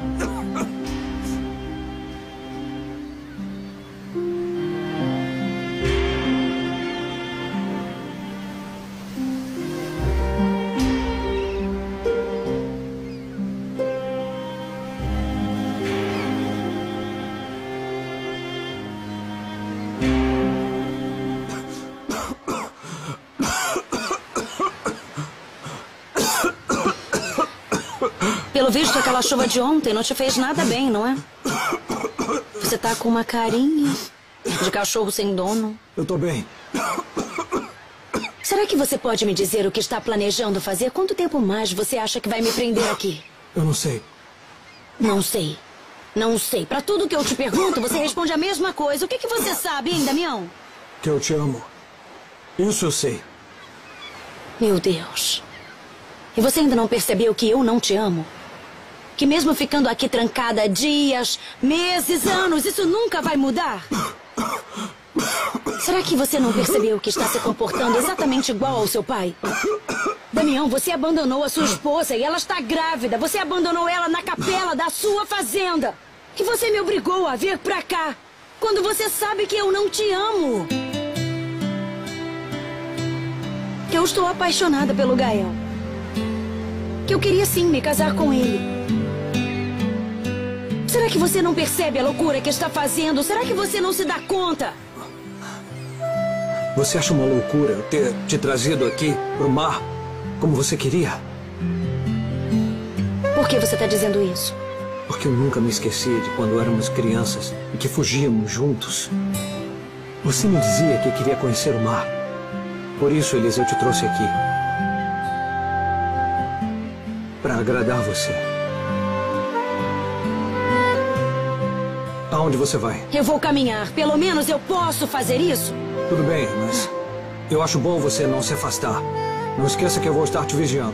Pelo visto, aquela chuva de ontem não te fez nada bem, não é? Você tá com uma carinha de cachorro sem dono.
Eu tô bem.
Será que você pode me dizer o que está planejando fazer? Quanto tempo mais você acha que vai me prender aqui?
Eu não sei.
Não sei. Não sei. Pra tudo que eu te pergunto, você responde a mesma coisa. O que você sabe, hein, Damião?
Que eu te amo. Isso eu sei.
Meu Deus. E você ainda não percebeu que eu não te amo? Que mesmo ficando aqui trancada dias, meses, anos, isso nunca vai mudar? Será que você não percebeu que está se comportando exatamente igual ao seu pai? Damião, você abandonou a sua esposa e ela está grávida. Você abandonou ela na capela da sua fazenda. E você me obrigou a vir pra cá, quando você sabe que eu não te amo. Que eu estou apaixonada pelo Gael. Que eu queria sim me casar com ele. Será que você não percebe a loucura que está fazendo? Será que você não se dá conta?
Você acha uma loucura eu ter te trazido aqui pro mar como você queria?
Por que você está dizendo isso?
Porque eu nunca me esqueci de quando éramos crianças e que fugíamos juntos. Você me dizia que queria conhecer o mar. Por isso, Elisa, eu te trouxe aqui. Para agradar você. Aonde você vai?
Eu vou caminhar. Pelo menos eu posso fazer isso?
Tudo bem, mas eu acho bom você não se afastar. Não esqueça que eu vou estar te vigiando.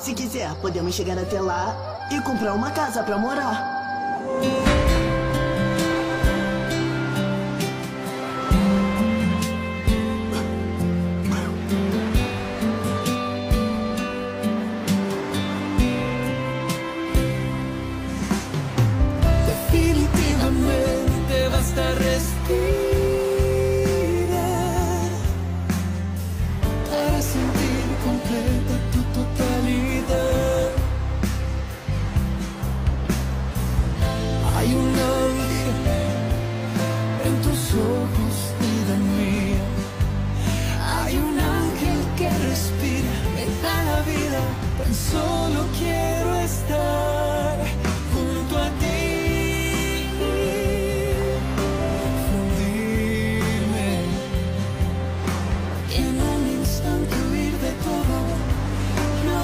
Se quiser, podemos chegar até lá e comprar uma casa pra morar.
Definitivamente basta respirar para sentir completa tu totalidad. Hay un ángel en tus ojos, vida mía. Hay un ángel que respira, me da la vida. Tan solo quiero estar junto a ti. Fundirme y en un instante huir de todo lo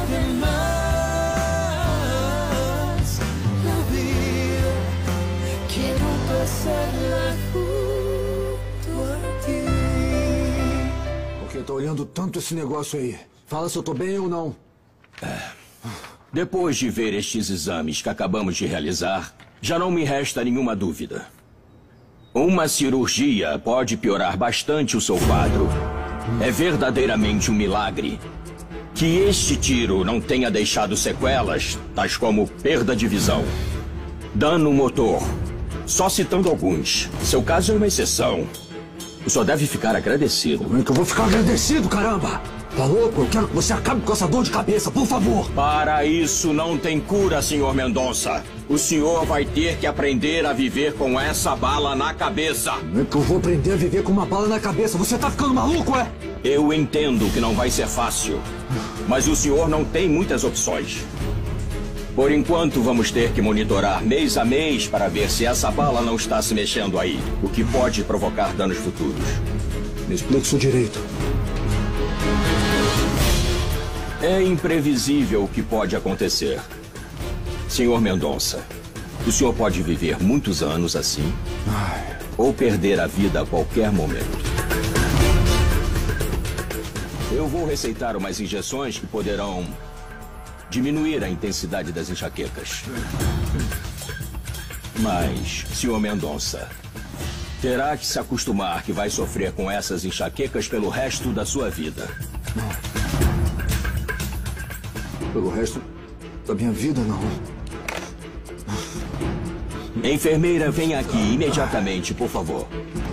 demás. La vida quiero pasarla junto a ti.
Por que tá olhando tanto esse negócio aí? Fala se eu tô bem ou não.
Depois de ver estes exames que acabamos de realizar, já não me resta nenhuma dúvida. Uma cirurgia pode piorar bastante o seu quadro. É verdadeiramente um milagre que este tiro não tenha deixado sequelas, tais como perda de visão, dano motor. Só citando alguns. Seu caso é uma exceção. Só deve ficar agradecido.
Como é que eu vou ficar agradecido, caramba? Tá louco? Eu quero que você acabe com essa dor de cabeça, por favor.
Para isso não tem cura, Sr. Mendonça. O senhor vai ter que aprender a viver com essa bala na cabeça.
Como é que eu vou aprender a viver com uma bala na cabeça? Você tá ficando maluco, é?
Eu entendo que não vai ser fácil, mas o senhor não tem muitas opções. Por enquanto, vamos ter que monitorar mês a mês para ver se essa bala não está se mexendo aí, o que pode provocar danos futuros.
Me explique isso direito.
É imprevisível o que pode acontecer. Senhor Mendonça, o senhor pode viver muitos anos assim, ou perder a vida a qualquer momento. Eu vou receitar umas injeções que poderão diminuir a intensidade das enxaquecas. Mas, senhor Mendonça, terá que se acostumar que vai sofrer com essas enxaquecas pelo resto da sua vida.
Pelo resto da minha vida, não.
Enfermeira, venha aqui imediatamente, por favor.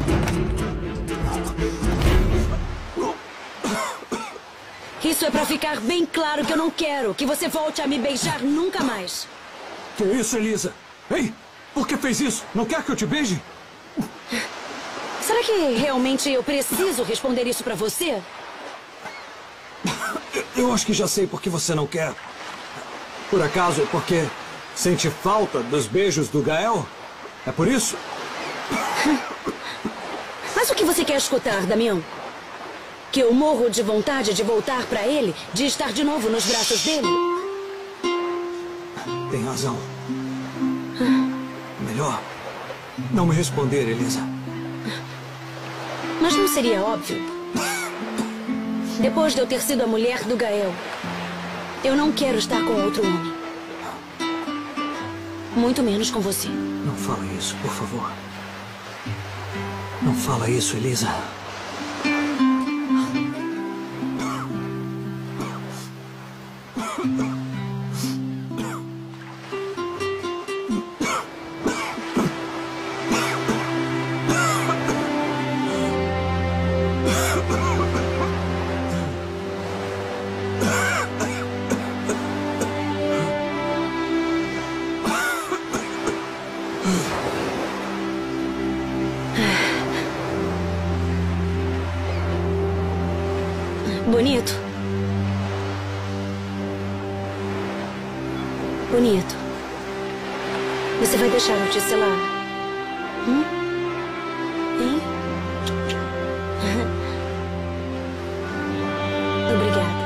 Isso é pra ficar bem claro que eu não quero que você volte a me beijar nunca mais.
Que isso, Elisa? Ei, por que fez isso? Não quer que eu te beije?
Será que realmente eu preciso responder isso pra você?
Eu acho que já sei por que você não quer. Por acaso é porque sente falta dos beijos do Gael? É por isso?
Mas o que você quer escutar, Damião? Que eu morro de vontade de voltar pra ele? De estar de novo nos braços dele?
Tem razão. Melhor não me responder, Elisa.
Mas não seria óbvio? Depois de eu ter sido a mulher do Gael, eu não quero estar com outro homem. Muito menos com você.
Não fala isso, por favor. Não fala isso, Elisa.
Bonito. Bonito. Você vai deixar eu te selar? Hein? Obrigada.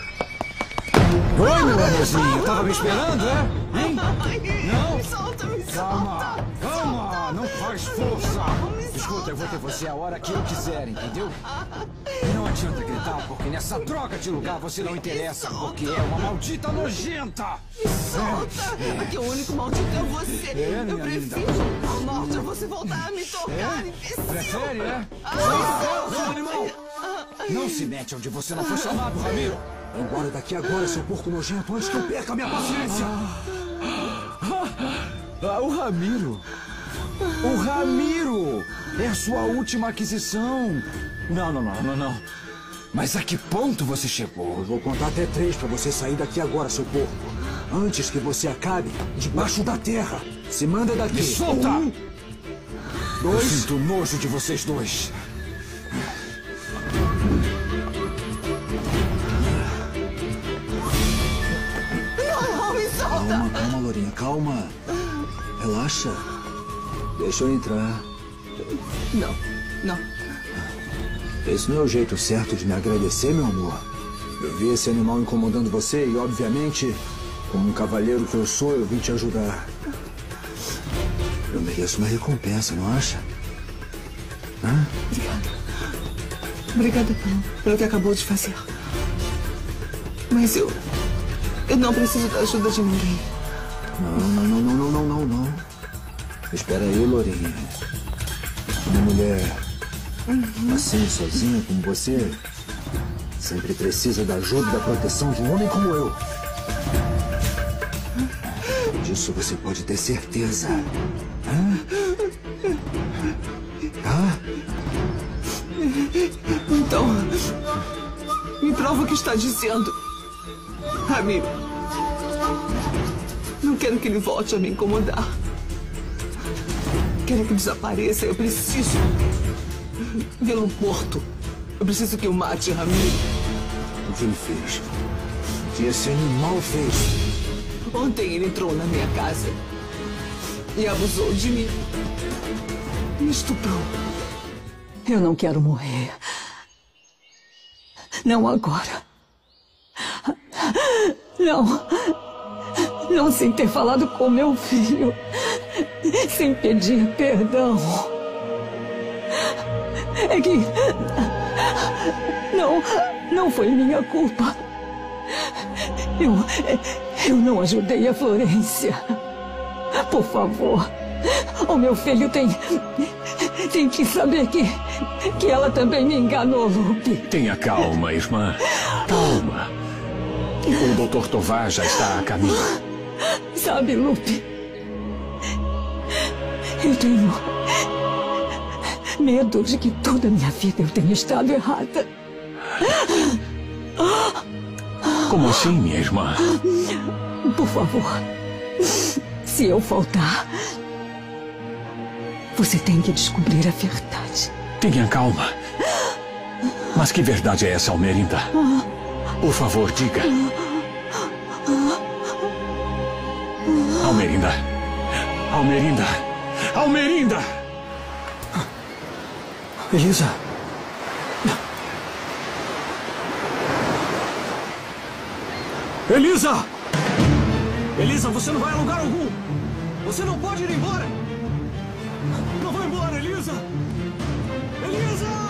Oi, meu amorzinho. Tava me esperando, é? Hein?
Não. Me solta, me solta.
Calma, calma, não faz força. Escuta, eu vou ter você a hora que eu quiser, entendeu? E não adianta gritar, porque nessa droga de lugar você não interessa, porque é uma maldita nojenta.
Me solta! Aqui o único maldito é você. Eu prefiro ao norte a você voltar a me tocar, imbecil.
Prefere, é? Não, animal! Não se mete onde você não foi chamado, Ramiro.
Vai embora daqui agora, seu porco nojento, antes que eu perca a minha paciência.
O Ramiro. O Ramiro! É a sua última aquisição. Não. Mas a que ponto você chegou?
Eu vou contar até 3 pra você sair daqui agora, seu porco. Antes que você acabe debaixo da terra. Se manda daqui.
Me solta!
1, 2...
Eu sinto nojo de vocês dois.
Não, me solta!
Calma, Lourinha, calma. Relaxa. Deixa eu entrar.
Não.
Esse não é o jeito certo de me agradecer, meu amor. Eu vi esse animal incomodando você e, obviamente, como um cavalheiro que eu sou, eu vim te ajudar. Eu mereço uma recompensa, não acha? Hã?
Obrigada pelo que acabou de fazer. Mas eu não preciso da ajuda de ninguém.
Não. Espera aí, Lourinha. Uma mulher assim, sozinha como você, sempre precisa da ajuda e da proteção de um homem como eu. Disso você pode ter certeza.
Então, me prova o que está dizendo. Ramiro, não quero que ele volte a me incomodar. Quero que desapareça. Eu preciso vê-lo morto. Eu preciso que o mate, Ramiro.
O que ele fez? O que esse animal fez?
Ontem ele entrou na minha casa e abusou de mim. Me estuprou.
Eu não quero morrer. Não agora. Não sem ter falado com meu filho. Sem pedir perdão. É que... Não foi minha culpa. Eu não ajudei a Florência. Por favor. O meu filho tem que saber que ela também me enganou, Lupe.
Tenha calma, irmã. Calma. O Dr. Tovar já está a caminho.
Sabe, Lupe, eu tenho medo de que toda a minha vida eu tenha estado errada.
Como assim, minha irmã?
Por favor, se eu faltar, você tem que descobrir a verdade.
Tenha calma. Mas que verdade é essa, Almerinda? Por favor, diga. Almerinda. Almerinda. Almerinda!
Elisa!
Elisa! Elisa, você não vai a lugar algum! Você não pode ir embora! Não vai embora, Elisa! Elisa!